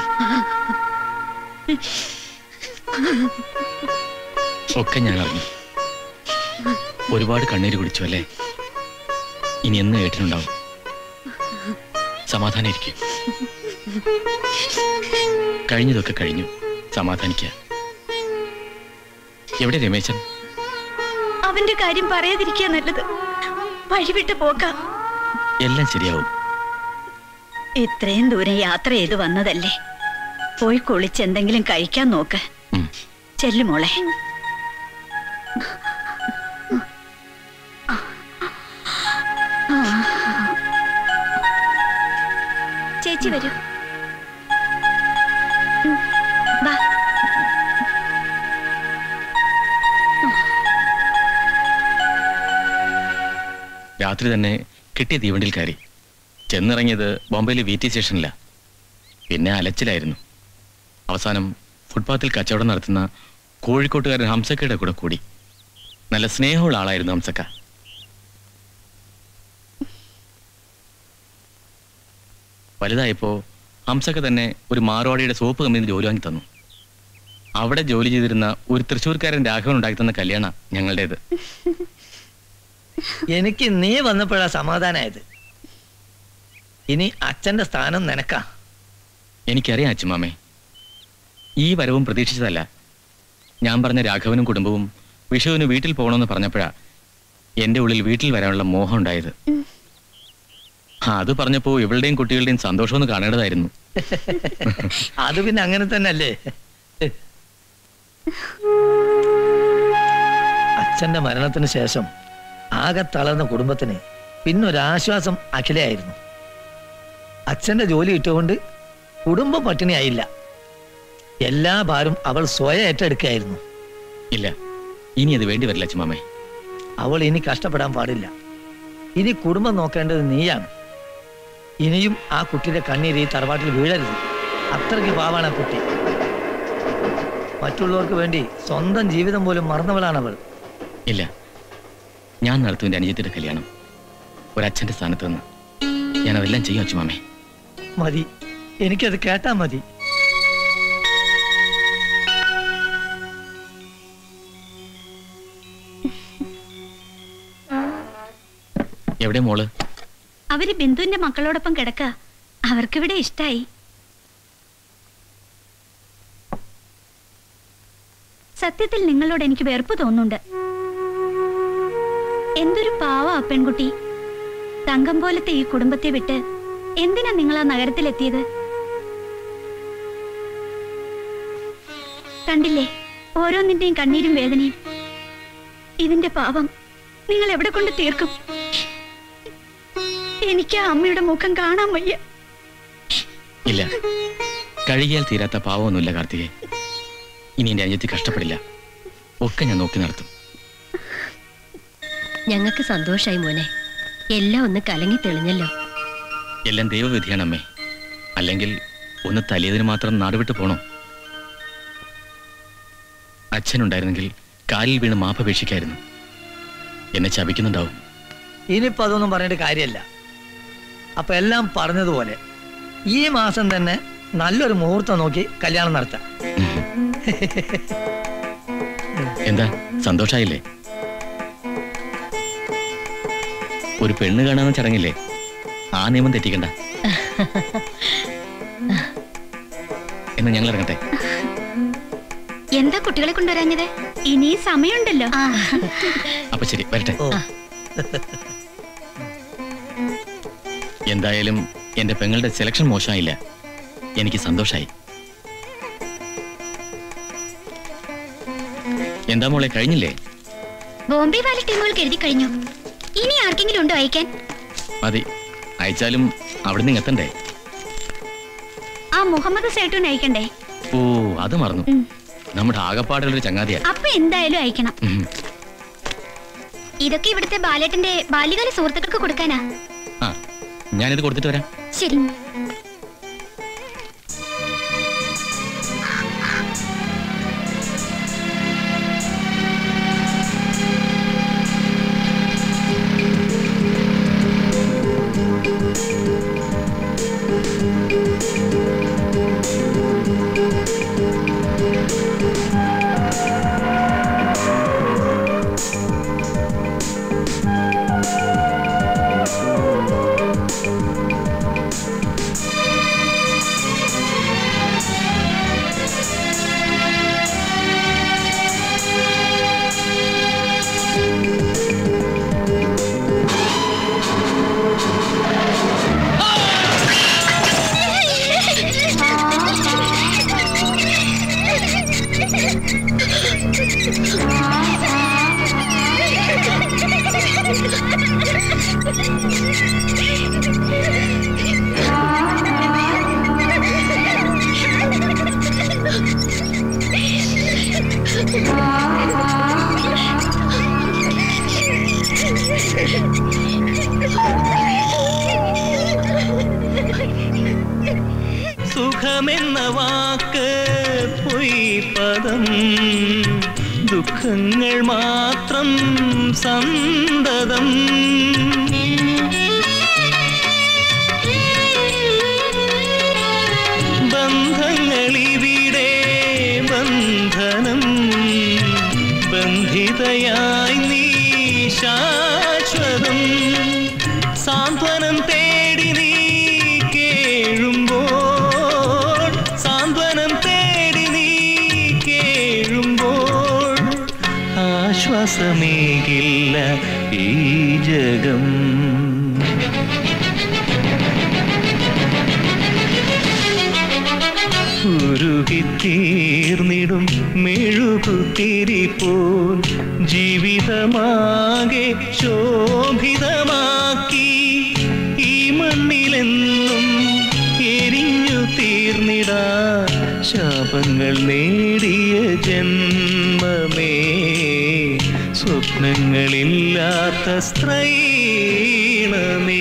ഒക്കെ ഞാൻ അറിഞ്ഞു. ഒരുപാട് കണ്ണീര് കുടിച്ചു അല്ലേ? ഇനി എന്ന് ഏട്ടനുണ്ടാവും. സമാധാനിരിക്കും. കഴിഞ്ഞതൊക്കെ കഴിഞ്ഞു. സമാധാനിക്ക. എവിടെ രമേശൻ? അവന്റെ കാര്യം പറയാതിരിക്കാ നല്ലത്. വഴിവിട്ട് പോക്കാം. എല്ലാം ശരിയാവും. ഇത്രയും ദൂരം യാത്ര ചെയ്ത് വന്നതല്ലേ, പോയി കുളിച്ച് എന്തെങ്കിലും കഴിക്കാൻ നോക്ക്. ചെല്ലു മോളെ. ചേച്ചി വരൂ. വാ. രാത്രി തന്നെ കിട്ടിയ തീവണ്ടിയിൽ കയറി. ചെന്നിറങ്ങിയത് ബോംബെയിലെ വി ടി സ്റ്റേഷനില. പിന്നെ അലച്ചിലായിരുന്നു. അവസാനം ഫുട്പാത്തിൽ കച്ചവടം നടത്തുന്ന കോഴിക്കോട്ടുകാരൻ ഹംസക്കയുടെ കൂടെ കൂടി. നല്ല സ്നേഹമുള്ള ആളായിരുന്നു ഹംസക്ക. വലുതായപ്പോ ഹംസക്ക തന്നെ ഒരു മാർവാടിയുടെ സോപ്പ് കമ്പനിയിൽ ജോലി വാങ്ങി തന്നു. അവിടെ ജോലി ചെയ്തിരുന്ന ഒരു തൃശ്ശൂർക്കാരൻ രാഘവൻ ഉണ്ടാക്കി തന്ന കല്യാണ ഞങ്ങളുടേത്. എനിക്ക് നീ വന്നപ്പോഴാ സമാധാനായത്. ഇനി അച്ഛന്റെ സ്ഥാനം നിനക്കാ. എനിക്കറിയാം അച്ഛമാമേ, ഈ വരവും പ്രതീക്ഷിച്ചതല്ല. ഞാൻ പറഞ്ഞ രാഘവനും കുടുംബവും വിഷുവിന് വീട്ടിൽ പോകണമെന്ന് പറഞ്ഞപ്പോഴാ എന്റെ ഉള്ളിൽ വീട്ടിൽ വരാനുള്ള മോഹം ഉണ്ടായത്. അത് പറഞ്ഞപ്പോ ഇവളുടെയും കുട്ടികളുടെയും സന്തോഷം ഒന്ന് കാണേണ്ടതായിരുന്നു. അത് പിന്നെ അങ്ങനെ തന്നെ അല്ലേ. അച്ഛന്റെ മരണത്തിന് ശേഷം ആകെ തളർന്ന കുടുംബത്തിന് പിന്നൊരാശ്വാസം അഖിലയായിരുന്നു. അച്ഛന്റെ ജോലി ഇട്ടുകൊണ്ട് കുടുംബം പട്ടിണിയായില്ല. എല്ലാ ഭാരം അവൾ സ്വയം ഏറ്റെടുക്കുകയായിരുന്നു. ഇല്ല, ഇനി അത് വേണ്ടി വരില്ല അച്ഛമ്മേ. അവൾ ഇനി കഷ്ടപ്പെടാൻ പാടില്ല. ഇനി കുടുംബം നോക്കേണ്ടത് നീയാണ്. ഇനിയും ആ കുട്ടിയുടെ കണ്ണീര് ഈ തറവാട്ടിൽ വീഴരുത്. അത്രയ്ക്ക് പാവാണ് ആ കുട്ടി. മറ്റുള്ളവർക്ക് വേണ്ടി സ്വന്തം ജീവിതം പോലും മറന്നവളാണ് അവൾ. ഇല്ല, ഞാൻ നടത്തും എൻ്റെ അനുജത്തിന്റെ കല്യാണം. ഒരച്ഛന്റെ സ്ഥാനത്ത് നിന്ന് ഞാൻ അതെല്ലാം ചെയ്യും അച്ഛമ്മേ. മതി, എനിക്കത് കേട്ടാ മതി. എവിടെ മോള്? അവര് ബിന്ദുവിന്റെ മക്കളോടൊപ്പം കിടക്ക. അവർക്കിവിടെ ഇഷ്ടായി. സത്യത്തിൽ നിങ്ങളോട് എനിക്ക് വെറുപ്പ് തോന്നുന്നുണ്ട്. എന്തൊരു പാവ ആ പെൺകുട്ടി. തങ്കം പോലത്തെ ഈ കുടുംബത്തെ വിട്ട് എന്തിനാ നിങ്ങൾ ആ നഗരത്തിലെത്തിയത്? കണ്ടില്ലേ ഓരോന്നിന്റെയും കണ്ണീരും വേദനയും. ഇതിന്റെ പാവം നിങ്ങൾ എവിടെ കൊണ്ട് തീർക്കും? എനിക്ക് ആ അമ്മയുടെ മുഖം കാണാൻ വയ്യ. ഇല്ല, കഴുകിയാൽ തീരാത്ത പാവമൊന്നുമില്ല കാർത്തികേ. ഇനി എന്റെ അനുജത്തി കഷ്ടപ്പെടില്ല. ഒക്കെ ഞാൻ നോക്കി നടത്തും. ഞങ്ങൾക്ക് സന്തോഷായി മോനെ. എല്ലാം ഒന്ന് കലങ്ങി തെളിഞ്ഞല്ലോ. എല്ലാം ദൈവവിധിയാണ് അമ്മേ. അല്ലെങ്കിൽ ഒന്ന് തലിയതിന് മാത്രം നാടുവിട്ട് പോണോ? അച്ഛനുണ്ടായിരുന്നെങ്കിൽ കാലിൽ വീണ് മാപ്പപേക്ഷിക്കായിരുന്നു. എന്നെ ശപിക്കുന്നുണ്ടാവും. ഇനിയിപ്പോ അതൊന്നും പറഞ്ഞിട്ട് കാര്യമല്ല. അപ്പൊ എല്ലാം പറഞ്ഞതുപോലെ ഈ മാസം തന്നെ നല്ലൊരു മുഹൂർത്തം നോക്കി കല്യാണം നടത്താം. എന്താ സന്തോഷായില്ലേ? ഒരു പെണ്ണ് കാണാന്ന് ചടങ്ങില്ലേ? ആ നിയമം തെറ്റിക്കണ്ട. എന്നാ ഞങ്ങൾ ഇറങ്ങട്ടെ. എന്താ കുട്ടികളെ കൊണ്ടുവരാഞ്ഞത്? ഇനി സമയമുണ്ടല്ലോ. അപ്പൊ ശരി, വരട്ടെ. എന്തായാലും എന്റെ പെങ്ങളുടെ സെലക്ഷൻ മോശമായില്ല. എനിക്ക് സന്തോഷായി. എന്താ മോളെ, കഴിഞ്ഞില്ലേ? ബോംബെ വാലി ടീമുകൾക്ക് എഴുതി കഴിഞ്ഞു. ഇനി ആർക്കെങ്കിലും ഉണ്ടോ അയക്കാൻ? മതി, അയച്ചാലും അവിടുന്ന് ഇങ്ങെത്തണ്ടേ? ആ മുഹമ്മദ് സേട്ടുവിനെ അയക്കണ്ടേ? ഓ, അത് മറന്നു. നമ്മുടെ ആകപ്പാടുള്ളൊരു ചങ്ങാതിയാ. അപ്പൊ എന്തായാലും അയക്കണം. ഇതൊക്കെ ഇവിടുത്തെ ബാലേട്ടന്റെ ബാല്യകാല സുഹൃത്തുക്കൾക്ക് കൊടുക്കാനാ. ആ, ഞാനിത് കൊടുത്തിട്ട് വരാം. ശരി. സുഖമെന്ന വാക്ക് പൊയ്പദം, ദുഃഖങ്ങൾ മാത്രം സന്തതം. ബന്ധങ്ങളിവിടെ ബന്ധനം, ബന്ധിതയായി നീ ശാശ്വതം. സാന്ത്വനം തേടി നീ കേഴുമ്പോൾ, സാന്ത്വനം തേടി നീ കേഴുമ്പോൾ ആശ്വാസമേകില്ല ഈ ജഗം. ഉരുകിത്തീർന്നിടും മെഴുകുതിരി പോൽ ജീവിതമാകെ ശോഭിതമാക്കി ഈ മണ്ണിലെന്നും എരിഞ്ഞു തീർന്നിടാ ശാപങ്ങൾ നേടിയ ജന്മമേ സ്വപ്നങ്ങളില്ലാത്ത സ്ത്രൈണമേ.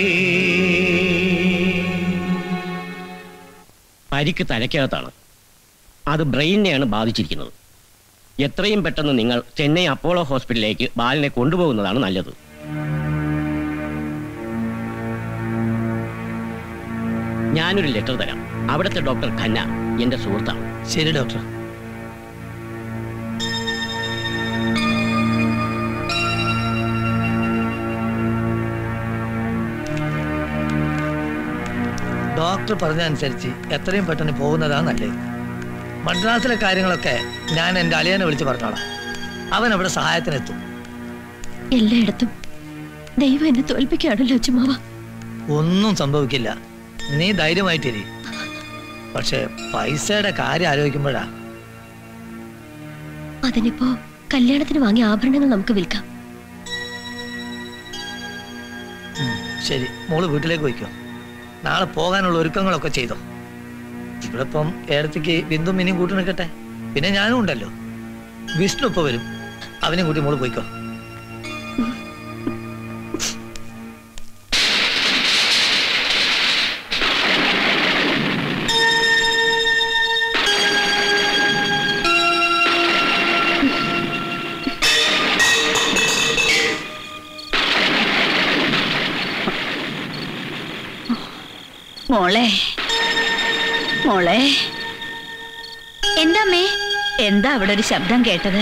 പരിക്ക് തലയ്ക്കകത്താണ്. അത് ബ്രെയിനെയാണ് ബാധിച്ചിരിക്കുന്നത്. എത്രയും പെട്ടെന്ന് നിങ്ങൾ ചെന്നൈ അപ്പോളോ ഹോസ്പിറ്റലിലേക്ക് ബാലനെ കൊണ്ടുപോകുന്നതാണ് നല്ലത്. ഞാനൊരു ലെറ്റർ തരാം. അവിടുത്തെ ഡോക്ടർ ഖന്ന എന്റെ സുഹൃത്താണ്. ശരി ഡോക്ടർ. ഡോക്ടർ പറഞ്ഞ അനുസരിച്ച് എത്രയും പെട്ടെന്ന് പോകുന്നതാണ് നല്ലത്. മദ്രാസിലെ കാര്യങ്ങളൊക്കെ ഞാൻ എൻ്റെ അളിയനെ വിളിച്ച് പറഞ്ഞോളാം. അവൻ അവിടെ സഹായത്തിനെത്തും. എല്ലായിടത്തും ദൈവം എന്നെ തോൽപ്പിക്കുകയാണല്ലോ അച്ചുമാവ. ഒന്നും സംഭവിക്കില്ല, നീ ധൈര്യമായിട്ടിരി. പക്ഷെ പൈസയുടെ കാര്യം ആലോചിക്കുമ്പോഴാ. അതിനിപ്പോ കല്യാണത്തിന് വാങ്ങിയ ആഭരണങ്ങൾ നമുക്ക് വിൽക്കാം. ശരി, മോള് വീട്ടിലേക്ക് പോയിക്കോ. നാളെ പോകാനുള്ള ഒരുക്കങ്ങളൊക്കെ ചെയ്തോ. ഇവിടെ ഇപ്പം ഏടത്തേക്ക് ബിന്ദും മിനിയും കൂട്ടി നിൽക്കട്ടെ. പിന്നെ ഞാനും ഉണ്ടല്ലോ. വിഷ്ണു ഇപ്പൊ വരും, അവനെയും കൂട്ടി മോള് പോയിക്കോ. മോളെ മോളെ എന്താ അമ്മേ? എന്താ അവിടെ ഒരു ശബ്ദം കേട്ടത്?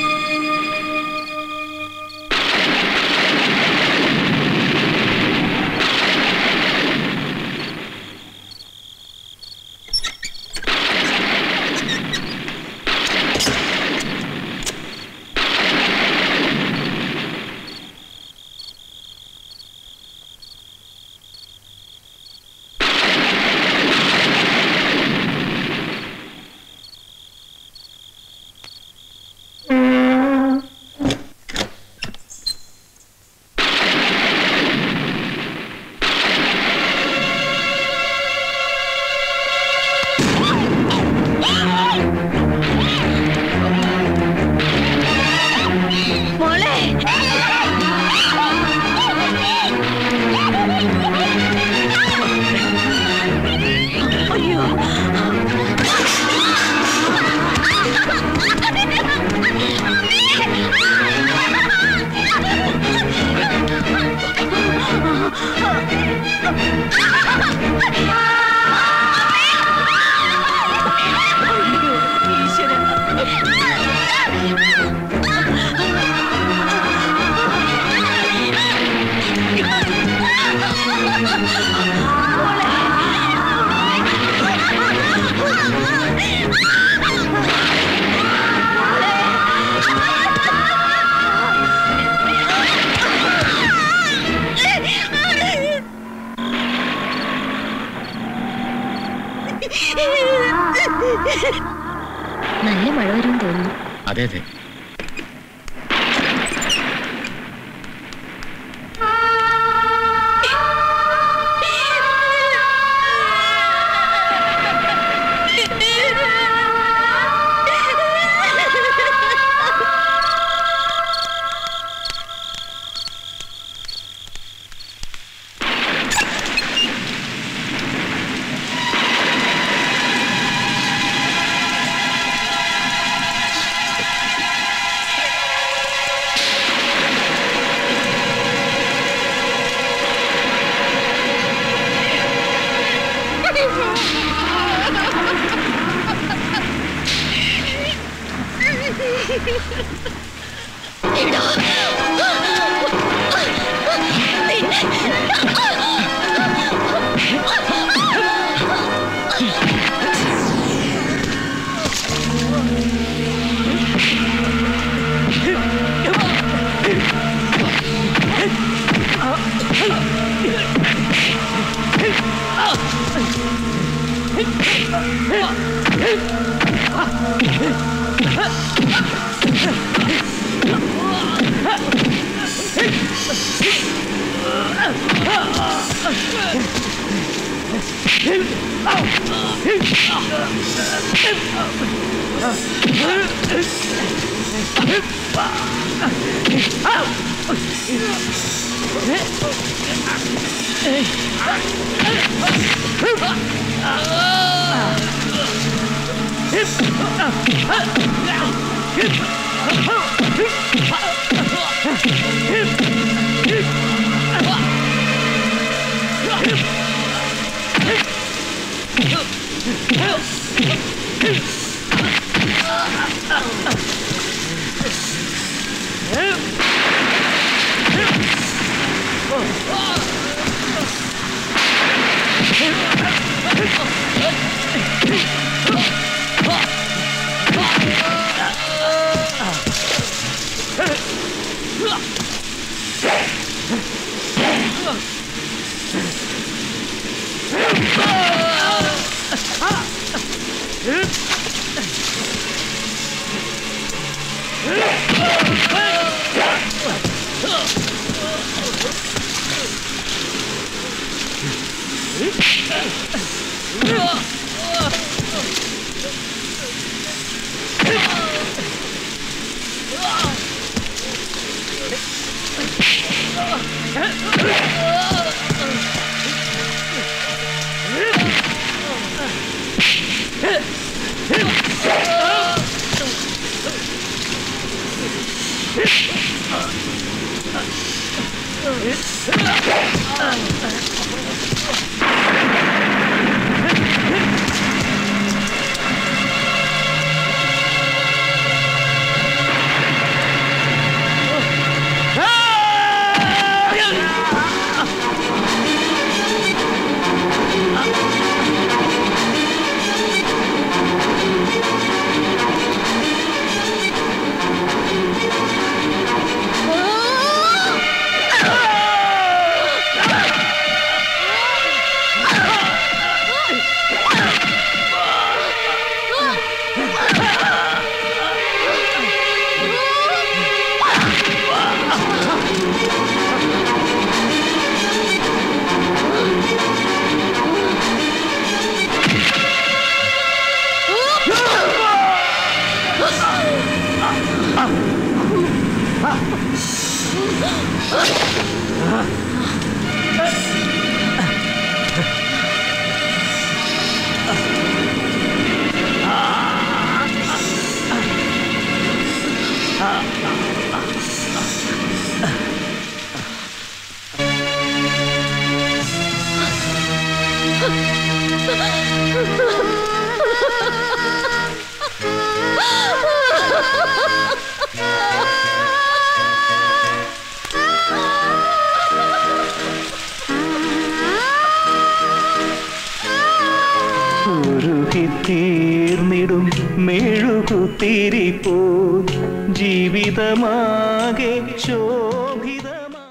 നല്ല മഴ വരും തോന്നുന്നു. അതെ അതെ. തീർന്നിടും മെഴുകുതിരി പോ ജീവിതമാകെ ശോഭിത